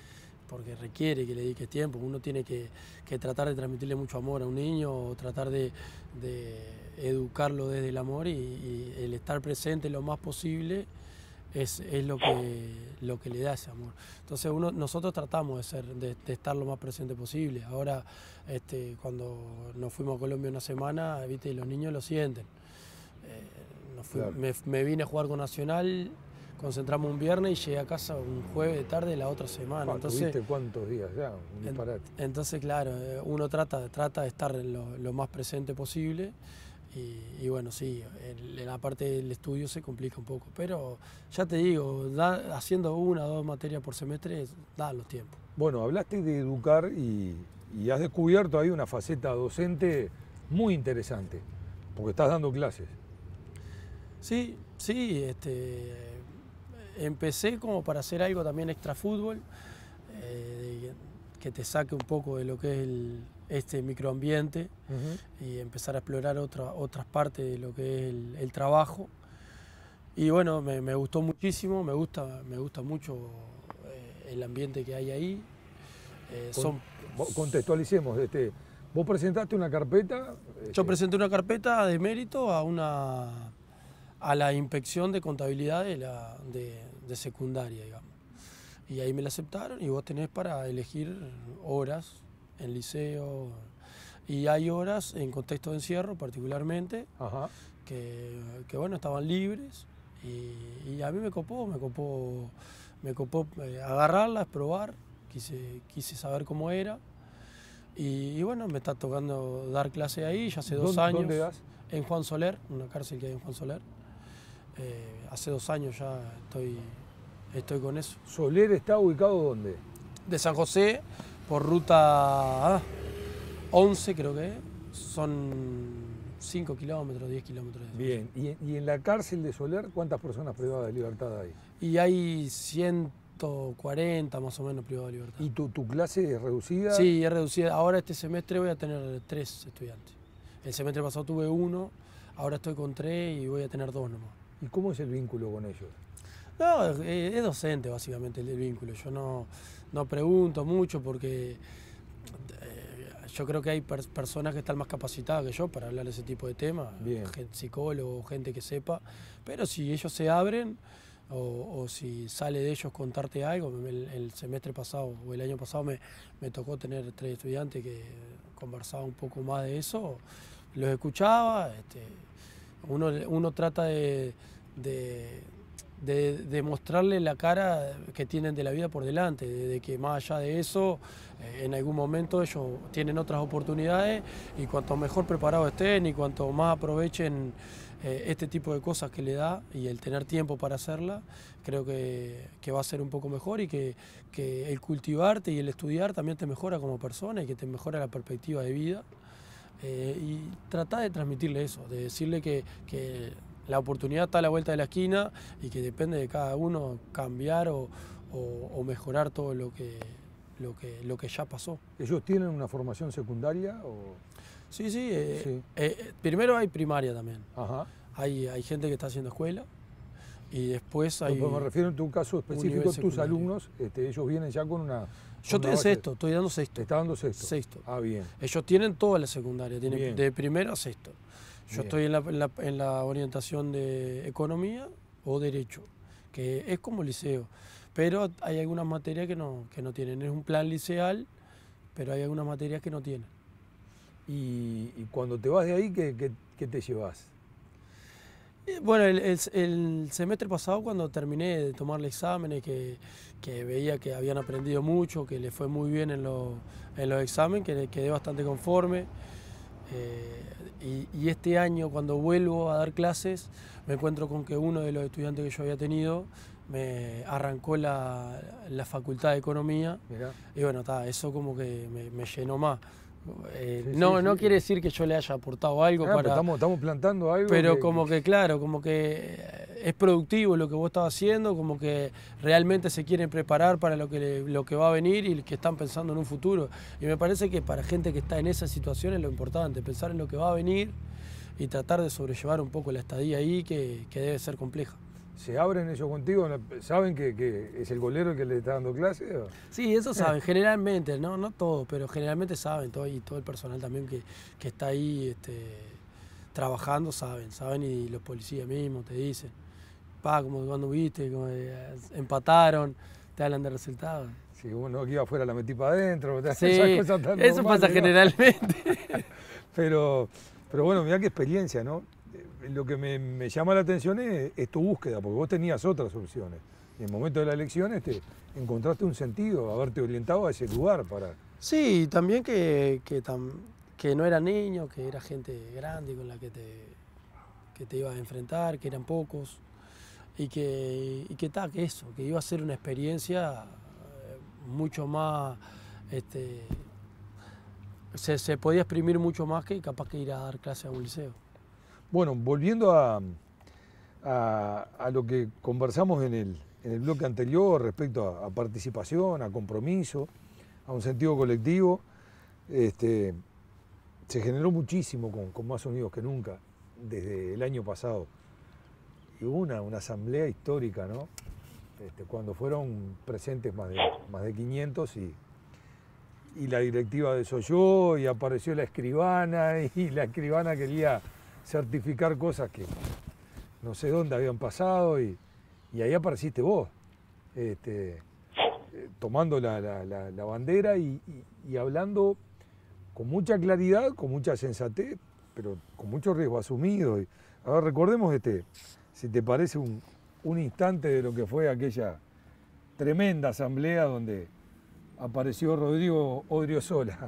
porque requiere que le dediques tiempo. Uno tiene que, que tratar de transmitirle mucho amor a un niño, o tratar de, de educarlo desde el amor, y, y el estar presente lo más posible es, es lo, que, lo que le da ese amor. Entonces uno, nosotros tratamos de, ser, de, de estar lo más presente posible. Ahora, este, cuando nos fuimos a Colombia una semana, ¿viste? Los niños lo sienten. Eh, nos fui, claro. me, me vine a jugar con Nacional, concentramos un viernes y llegué a casa un jueves de tarde la otra semana. Entonces, ¿tuviste cuántos días ya? Un disparate. En, entonces, claro, uno trata, trata de estar lo, lo más presente posible. Y, y bueno, sí, en, en la parte del estudio se complica un poco, pero ya te digo, da, haciendo una o dos materias por semestre, dan los tiempos. Bueno, hablaste de educar y, y has descubierto ahí una faceta docente muy interesante, porque estás dando clases. Sí, sí, este, empecé como para hacer algo también extra fútbol, eh, que te saque un poco de lo que es el, este microambiente, uh-huh. y empezar a explorar otra, otras partes de lo que es el, el trabajo. Y bueno, me, me gustó muchísimo, me gusta, me gusta mucho eh, el ambiente que hay ahí. Eh, Con, son, contextualicemos, este, vos presentaste una carpeta. Yo este, presenté una carpeta de mérito a una a la inspección de contabilidad de, la, de, de secundaria, digamos. Y ahí me la aceptaron, y vos tenés para elegir horas en liceo, y hay horas en contexto de encierro particularmente, Ajá. Que, que bueno, estaban libres, y, y a mí me copó, me copó, me copó eh, agarrarlas, probar, quise, quise saber cómo era, y, y bueno, me está tocando dar clase ahí ya hace dos ¿Dónde, años. ¿Dónde das? En Juan Soler, una cárcel que hay en Juan Soler. Eh, hace dos años ya estoy, estoy con eso. ¿Soler está ubicado dónde? De San José, por ruta ah, once creo que es. Son cinco kilómetros, diez kilómetros. Bien, ¿Y, ¿y en la cárcel de Soler cuántas personas privadas de libertad hay? Y hay ciento cuarenta más o menos privadas de libertad. ¿Y tu, tu clase es reducida? Sí, es reducida. Ahora este semestre voy a tener tres estudiantes. El semestre pasado tuve uno, ahora estoy con tres y voy a tener dos nomás. ¿Y cómo es el vínculo con ellos? No, es docente básicamente el vínculo. Yo no, no pregunto mucho porque eh, yo creo que hay per personas que están más capacitadas que yo para hablar de ese tipo de temas, psicólogos, gente que sepa, pero si ellos se abren o, o si sale de ellos contarte algo, el, el semestre pasado o el año pasado me, me tocó tener tres estudiantes que conversaban un poco más de eso, los escuchaba, este, uno, uno trata de... de De, de mostrarle la cara que tienen de la vida por delante, de, de que más allá de eso, eh, en algún momento ellos tienen otras oportunidades, y cuanto mejor preparados estén y cuanto más aprovechen eh, este tipo de cosas que le da y el tener tiempo para hacerla, creo que, que va a ser un poco mejor, y que, que el cultivarte y el estudiar también te mejora como persona y que te mejora la perspectiva de vida. Eh, y tratar de transmitirle eso, de decirle que, que la oportunidad está a la vuelta de la esquina y que depende de cada uno cambiar o, o, o mejorar todo lo que, lo, que, lo que ya pasó. ¿Ellos tienen una formación secundaria? O... Sí, sí, eh, sí. Eh, primero hay primaria también. Ajá. Hay, hay gente que está haciendo escuela, y después hay... Pues me refiero en tu caso específico, tus alumnos, este, ellos vienen ya con una... Yo estoy en sexto, estoy dando sexto. ¿Está dando sexto? Sexto. Ah, bien. Ellos tienen toda la secundaria, tienen bien. de primero a sexto. Yo Bien. estoy en la, en, la, en la orientación de economía o derecho, que es como liceo, pero hay algunas materias que no, que no tienen. Es un plan liceal, pero hay algunas materias que no tienen. Y, y cuando te vas de ahí, ¿qué, qué, qué te llevas? Bueno, el, el, el semestre pasado, cuando terminé de tomarle exámenes, que, que veía que habían aprendido mucho, que les fue muy bien en, lo, en los exámenes, que quedé bastante conforme. Eh, y, y este año, cuando vuelvo a dar clases, me encuentro con que uno de los estudiantes que yo había tenido me arrancó la, la facultad de economía. Mirá. Y bueno, ta, eso como que me, me llenó más. Eh, sí, no, sí, no sí. quiere decir que yo le haya aportado algo, ah, para, estamos, estamos plantando algo. Pero que, como que claro, como que es productivo lo que vos estás haciendo, como que realmente se quieren preparar para lo que, lo que va a venir y que están pensando en un futuro. Y me parece que para gente que está en esa situación es lo importante, pensar en lo que va a venir y tratar de sobrellevar un poco la estadía ahí, que, que debe ser compleja. ¿Se abren ellos contigo? ¿Saben que, que es el golero el que le está dando clase? ¿O? Sí, eso saben, generalmente, no, no todos, pero generalmente saben, todo, y todo el personal también que, que está ahí este, trabajando saben, saben y los policías mismos te dicen, pa, como cuando viste, como, eh, empataron, te hablan de resultados. Sí, uno que iba afuera la metí para adentro, sí, esas cosas tan eso normales, pasa ¿no? generalmente. pero, pero bueno, mirá qué experiencia, ¿no? Lo que me, me llama la atención es, es tu búsqueda, porque vos tenías otras opciones. Y en el momento de la elección este, encontraste un sentido, haberte orientado a ese lugar para... Sí, también que, que, tam, que no era niño, que era gente grande con la que te, que te ibas a enfrentar, que eran pocos, y que, y que, ta, que eso, que iba a ser una experiencia mucho más... Este, se, se podía exprimir mucho más que capaz que ir a dar clase a un liceo. Bueno, volviendo a, a, a lo que conversamos en el, en el bloque anterior respecto a, a participación, a compromiso, a un sentido colectivo, este, se generó muchísimo con, con Más Unidos que Nunca desde el año pasado. Y hubo una, una asamblea histórica, ¿no? Este, cuando fueron presentes más de, más de quinientos y, y la directiva desoyó y apareció la escribana y la escribana quería certificar cosas que no sé dónde habían pasado y, y ahí apareciste vos, este, eh, tomando la, la, la, la bandera y, y, y hablando con mucha claridad, con mucha sensatez, pero con mucho riesgo asumido. Y, a ver, recordemos, este, si te parece, un, un instante de lo que fue aquella tremenda asamblea donde apareció Rodrigo Odriozola.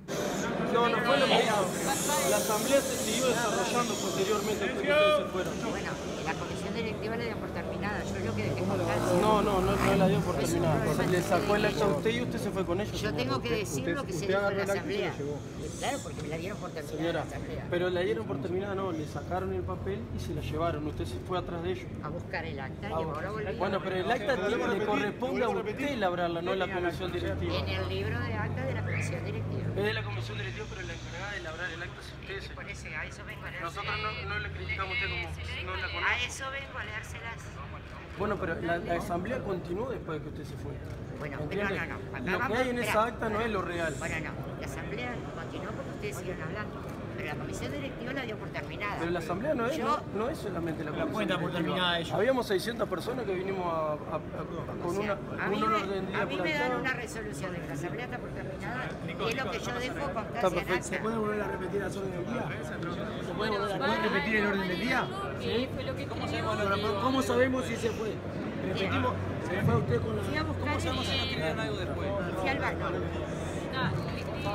No, no fue lo que hizo. La asamblea se siguió desarrollando posteriormente después que ustedes se fueron. Bueno, la comisión directiva la dio por terminada. Yo lo que dejé constancia. No, no, no, no la dio por terminada. Le sacó el acta a usted y usted se fue con ellos. Yo tengo que decir lo que se dijo en la asamblea. Claro, porque me la dieron por terminada. Señora, la asamblea. pero la dieron por terminada, no, le sacaron el papel y se la llevaron. Usted se fue atrás de ellos. A buscar el acta y ahora volví. Bueno, pero el acta le corresponde a usted labrarla, no a la comisión directiva. En el libro de acta de la comisión directiva. Es de la comisión directiva, pero la encargada de labrar el acta es usted, señor. Por eso, a eso vengo a leérselas. Nosotros no, no le criticamos a usted como no la A conoce. eso vengo a leérselas. Bueno, pero la, la asamblea continuó después de que usted se fue. Bueno, pero ¿Entiende? no, no. Acá Lo que vamos- hay en espera. esa acta no es lo real. Bueno, no. La asamblea continuó porque ustedes siguieron hablando. Pero la comisión directiva la dio por terminada. Pero la asamblea no es, Yo- no, no es solamente la comisión cuenta por directiva. terminada ellos. Habíamos seiscientas personas que vinimos a, a- a- con O sea, una, a mí, un me, orden del día a mí me dan planteado. una resolución de que la asamblea está por terminada y es lo que yo dejo Está constancia en perfecto. acta. ¿Puede volver a repetir las órdenes del día? ¿Se puede volver a ¿Puede repetir el orden del día? Sí, fue lo que ¿Cómo escribió. sabemos, lo que- ¿Cómo sabemos si se fue? Repetimos, se fue usted con la... Fui a buscar ¿Cómo sabemos si no el- escribieron algo después? Fui al baño. Ah, le escribió.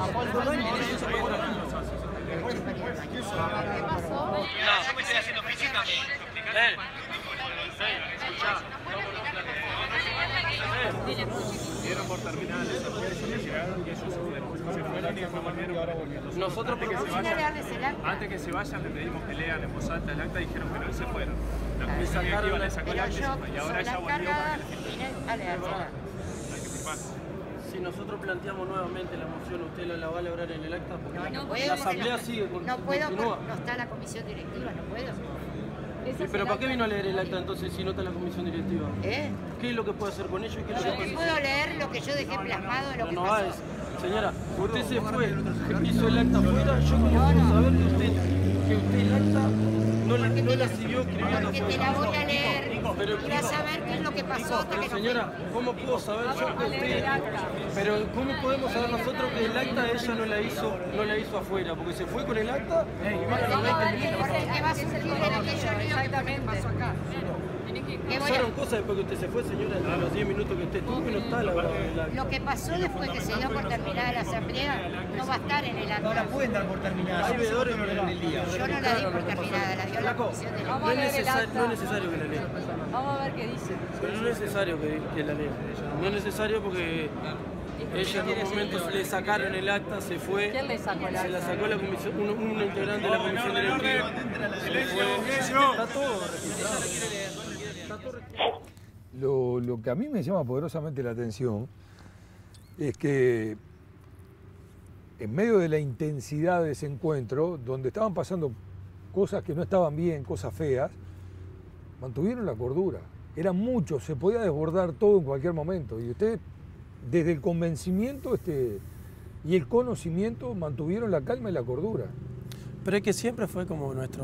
¿Qué pasó? yo me estoy haciendo física. Eh, Dieron por terminada la asamblea y llegaron y ellos se fueron. Se fueron y después volvieron y ahora volvieron. nosotros Antes que se Vine a vayan, darles el acta. antes que se vayan, le pedimos que lean en voz alta el acta y dijeron que no y se fueron. La Claro. comisión directiva le sacó el Pero acta y se yo, fue. Y soy ahora la ella volvió encargada, para que le firme. vine a leérsela. Hay que firmar. si nosotros planteamos nuevamente la moción, ¿usted la va a lograr en el acta? Porque No, no la puedo. asamblea porque sigue, no, con- no puedo continúa. porque no está la comisión directiva, no puedo. Sí, pero ¿para qué vino a leer el acta entonces si no está la comisión directiva? ¿Eh? ¿Qué es lo que puede hacer con ellos y qué es lo que Yo puede te hacer? puedo leer lo que yo dejé plasmado de lo que No, no, pasó. es- señora, usted se fue, hizo el acta afuera, yo como puedo saber que usted, que usted el acta no la, no la siguió escribiendo Porque te afuera. la voy a leer Pero, y vas a ver qué es lo que pasó hasta pero que nos señora, ¿cómo puedo saber yo que usted? Pero ¿cómo podemos saber nosotros que el acta ella no la hizo, no la hizo afuera? Porque se fue con el acta y vino a la fuimos. Porque que va a surgir en aquello lío que fue lo que pasó acá. Que voy a- pasaron cosas después que usted se fue, señora, a los diez minutos que usted estuvo y no está la verdad del acta. Lo que pasó después que se dio por terminada la asamblea no va a estar en el acta. No la pueden dar por terminada. Hay Ese es veedores otro orden del día. Yo no la di por terminada, la dio la Flaco, comisión de no Vamos a es, leer el necesar- acta. no es necesario que la lea. Vamos a ver qué dice. Pero no es necesario que, que la lea. No es necesario porque ella en un momento le sacaron el acta, se fue. ¿Quién le sacó el Se la acta? sacó la comisión, un, un integrante de la comisión directiva. Se fue. Está todo registrado. Está todo registrado. Lo, lo que a mí me llama poderosamente la atención es que en medio de la intensidad de ese encuentro, donde estaban pasando cosas que no estaban bien, cosas feas, mantuvieron la cordura. Era mucho, se podía desbordar todo en cualquier momento. Y ustedes, desde el convencimiento este, y el conocimiento, mantuvieron la calma y la cordura. Pero es que siempre fue como nuestro,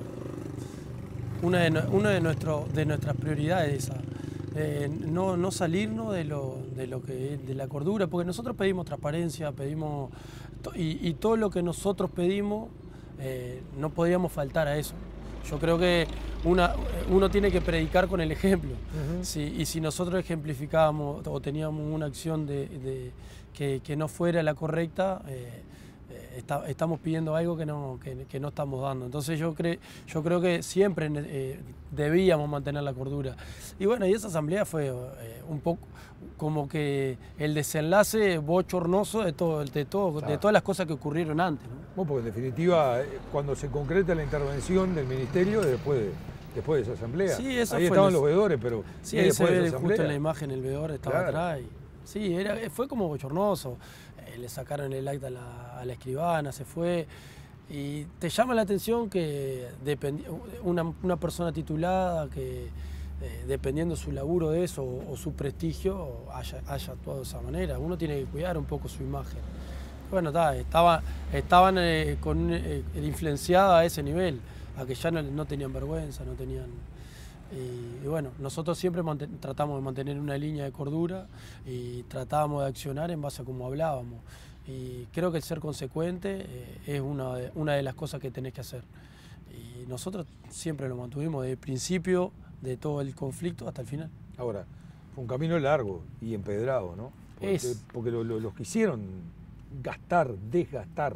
una de, una de, nuestro, de nuestras prioridades esa. Eh, no, no salirnos de lo, de lo que de la cordura, porque nosotros pedimos transparencia, pedimos y, y todo lo que nosotros pedimos eh, no podíamos faltar a eso. Yo creo que una, uno tiene que predicar con el ejemplo. Uh-huh. Sí, y si nosotros ejemplificábamos o teníamos una acción de, de, que, que no fuera la correcta, eh, Está, estamos pidiendo algo que no, que, que no estamos dando. Entonces yo, cre, yo creo que siempre eh, debíamos mantener la cordura. Y bueno, y esa asamblea fue eh, un poco como que el desenlace bochornoso de, todo, de, todo, claro. de todas las cosas que ocurrieron antes, ¿no? Bueno, porque en definitiva, cuando se concreta la intervención del ministerio, después de, después de esa asamblea. Sí, eso ahí fue estaban el, los veedores, pero sí, ahí se ve justo en la imagen el veedor estaba claro. atrás. Y, sí, era, fue como bochornoso. Le sacaron el acta a la, a la escribana, se fue. Y te llama la atención que una, una persona titulada que, eh, dependiendo su laburo de eso o, o su prestigio, haya, haya actuado de esa manera. Uno tiene que cuidar un poco su imagen. Bueno, ta, estaba, estaban eh, con, eh, influenciadas a ese nivel, a que ya no, no tenían vergüenza, no tenían... Y, y bueno, nosotros siempre tratamos de mantener una línea de cordura y tratábamos de accionar en base a cómo hablábamos. Y creo que el ser consecuente eh, es una de, una de las cosas que tenés que hacer. Y nosotros siempre lo mantuvimos desde el principio de todo el conflicto hasta el final. Ahora, fue un camino largo y empedrado, ¿no? Porque, es. porque lo, lo, los quisieron gastar, desgastar.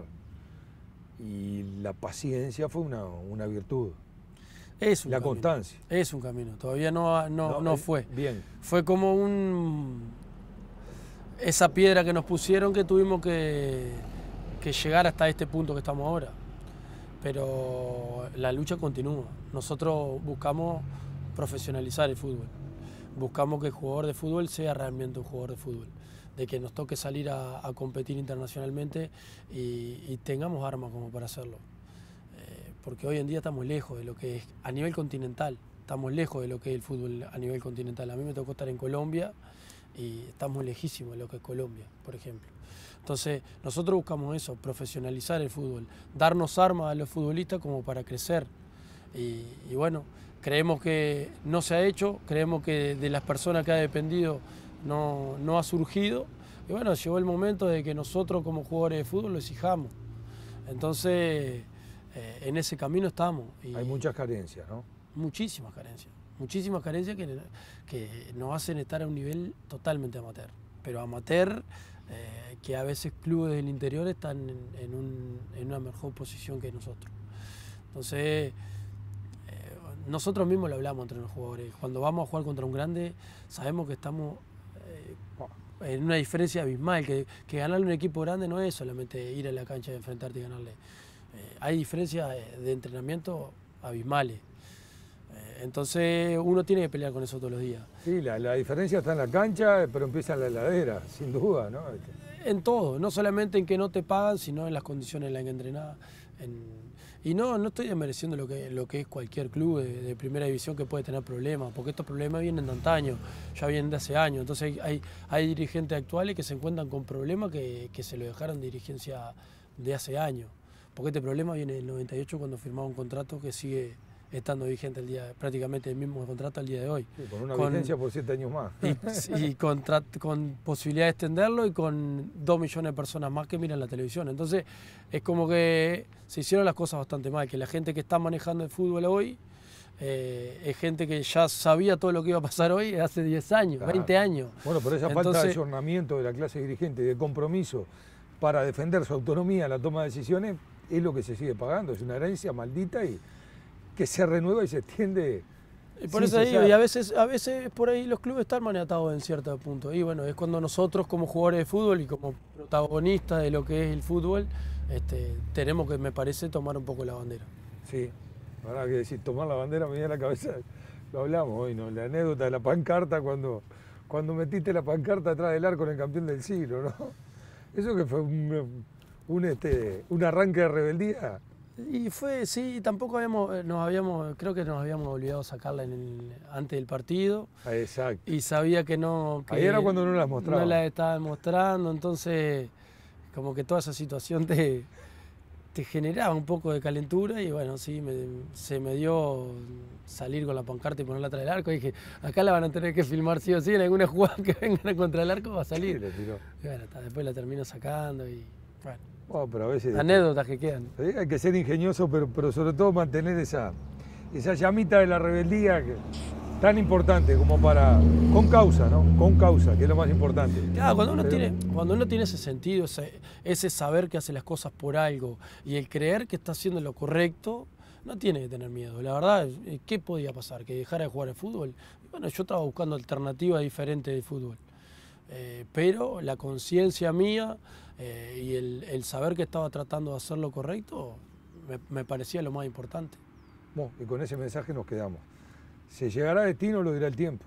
Y la paciencia fue una, una virtud. Es un la camino, constancia. Es un camino, todavía no, no, no, no fue. Bien. Fue como un... esa piedra que nos pusieron que tuvimos que, que llegar hasta este punto que estamos ahora. Pero la lucha continúa. Nosotros buscamos profesionalizar el fútbol. Buscamos que el jugador de fútbol sea realmente un jugador de fútbol. De que nos toque salir a, a competir internacionalmente y, y tengamos armas como para hacerlo. Porque hoy en día estamos lejos de lo que es a nivel continental, estamos lejos de lo que es el fútbol a nivel continental. A mí me tocó estar en Colombia y estamos lejísimos de lo que es Colombia, por ejemplo. Entonces, nosotros buscamos eso, profesionalizar el fútbol, darnos armas a los futbolistas como para crecer. Y, y bueno, creemos que no se ha hecho, creemos que de las personas que ha dependido no, no ha surgido. Y bueno, llegó el momento de que nosotros como jugadores de fútbol lo exijamos. Entonces... Eh, en ese camino estamos. Y hay muchas carencias, ¿no? Muchísimas carencias. Muchísimas carencias que, que nos hacen estar a un nivel totalmente amateur. Pero amateur, eh, que a veces clubes del interior están en, en, un, en una mejor posición que nosotros. Entonces, eh, nosotros mismos lo hablamos entre los jugadores. Cuando vamos a jugar contra un grande, sabemos que estamos eh, en una diferencia abismal. Que, que ganarle a un equipo grande no es solamente ir a la cancha y enfrentarte y ganarle. Eh, hay diferencias de entrenamiento abismales. Eh, entonces uno tiene que pelear con eso todos los días. Sí, la, la diferencia está en la cancha, pero empieza en la heladera, sin duda, ¿no? En todo, no solamente en que no te pagan, sino en las condiciones en las que entrenás. En, y no, no estoy desmereciendo lo que, lo que es cualquier club de, de primera división que puede tener problemas, porque estos problemas vienen de antaño, ya vienen de hace años. Entonces hay, hay dirigentes actuales que se encuentran con problemas que, que se lo dejaron de dirigencia de hace años. Porque este problema viene del noventa y ocho cuando firmaba un contrato que sigue estando vigente el día, prácticamente el mismo contrato al día de hoy. Sí, con una con, vigencia por siete años más. Y, y con, con posibilidad de extenderlo y con dos millones de personas más que miran la televisión. Entonces es como que se hicieron las cosas bastante mal, que la gente que está manejando el fútbol hoy eh, es gente que ya sabía todo lo que iba a pasar hoy hace diez años, claro. veinte años. Bueno, pero esa Entonces, falta de ayornamiento de la clase dirigente, de compromiso para defender su autonomía en la toma de decisiones, es lo que se sigue pagando, es una herencia maldita y que se renueva y se extiende. Y por eso digo, y a veces, a veces por ahí los clubes están maniatados en cierto punto. Y bueno, es cuando nosotros como jugadores de fútbol y como protagonistas de lo que es el fútbol, este, tenemos que, me parece, tomar un poco la bandera. Sí, ahora que decir, tomar la bandera me viene a la cabeza, lo hablamos hoy, ¿no? La anécdota de la pancarta cuando, cuando metiste la pancarta atrás del arco en el campeón del siglo, ¿no? Eso que fue un... Un, este, un arranque de rebeldía Y fue, sí, tampoco habíamos, nos habíamos, creo que nos habíamos olvidado sacarla en el, antes del partido. Exacto. Y sabía que no... Que Ahí era cuando no las mostraba. No las estaba mostrando, entonces como que toda esa situación te, te generaba un poco de calentura y bueno, sí, me, se me dio salir con la pancarta y ponerla atrás del arco. Y dije, acá la van a tener que filmar sí o sí, en alguna jugada que vengan contra el arco va a salir. Sí, le tiró. Y bueno, después la termino sacando y bueno. Oh, pero a veces, anécdotas que quedan. Hay que ser ingenioso, pero, pero sobre todo mantener esa, esa llamita de la rebeldía que, tan importante como para... con causa, ¿no? Con causa, que es lo más importante. Claro, cuando uno, pero, tiene, cuando uno tiene ese sentido, ese, ese saber que hace las cosas por algo y el creer que está haciendo lo correcto, no tiene que tener miedo. La verdad, ¿qué podía pasar? ¿Que dejara de jugar al fútbol? Bueno, yo estaba buscando alternativas diferentes del fútbol. Eh, pero la conciencia mía eh, y el, el saber que estaba tratando de hacer lo correcto me, me parecía lo más importante. Bueno, y con ese mensaje nos quedamos. Si llegará a destino lo dirá el tiempo,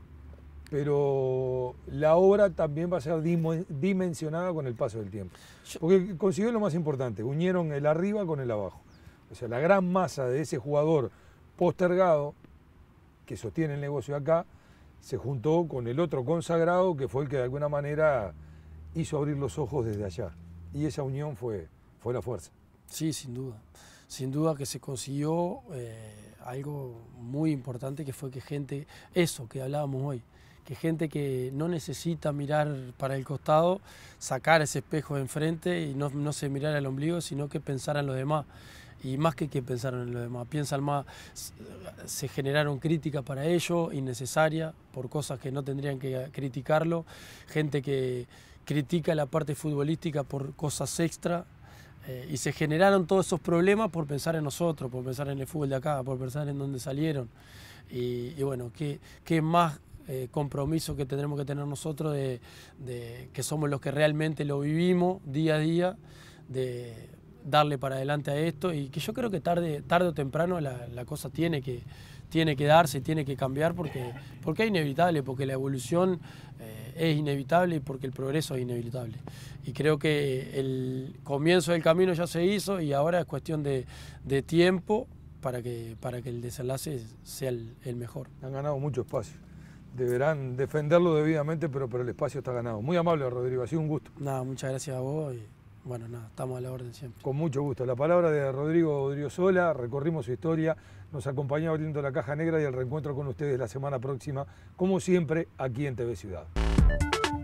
pero la obra también va a ser dimensionada con el paso del tiempo. Porque consiguió lo más importante, unieron el arriba con el abajo. O sea, la gran masa de ese jugador postergado que sostiene el negocio acá, se juntó con el otro consagrado que fue el que de alguna manera hizo abrir los ojos desde allá. Y esa unión fue, fue la fuerza. Sí, sin duda. Sin duda que se consiguió eh, algo muy importante, que fue que gente, eso que hablábamos hoy, que gente que no necesita mirar para el costado, sacar ese espejo de enfrente y no, no se mirar al ombligo, sino que pensar en los demás. Y más que que pensaron en lo demás, piensan más, se generaron críticas para ello, innecesarias, por cosas que no tendrían que criticarlo, gente que critica la parte futbolística por cosas extra, eh, y se generaron todos esos problemas por pensar en nosotros, por pensar en el fútbol de acá, por pensar en dónde salieron. Y, y bueno, qué, qué más eh, compromiso que tendremos que tener nosotros, de, de que somos los que realmente lo vivimos día a día, de darle para adelante a esto, y que yo creo que tarde, tarde o temprano la, la cosa tiene que, tiene que darse, tiene que cambiar, porque, porque es inevitable, porque la evolución eh, es inevitable y porque el progreso es inevitable. Y creo que el comienzo del camino ya se hizo y ahora es cuestión de, de tiempo para que, para que el desenlace sea el, el mejor. Han ganado mucho espacio. Deberán defenderlo debidamente, pero, pero el espacio está ganado. Muy amable, Rodrigo, ha sido un gusto. Nada, muchas gracias a vos. Y... bueno, nada, estamos a la orden siempre. Con mucho gusto. La palabra de Rodrigo Odriozola, recorrimos su historia, nos acompañó abriendo la caja negra y el reencuentro con ustedes la semana próxima, como siempre, aquí en T V Ciudad.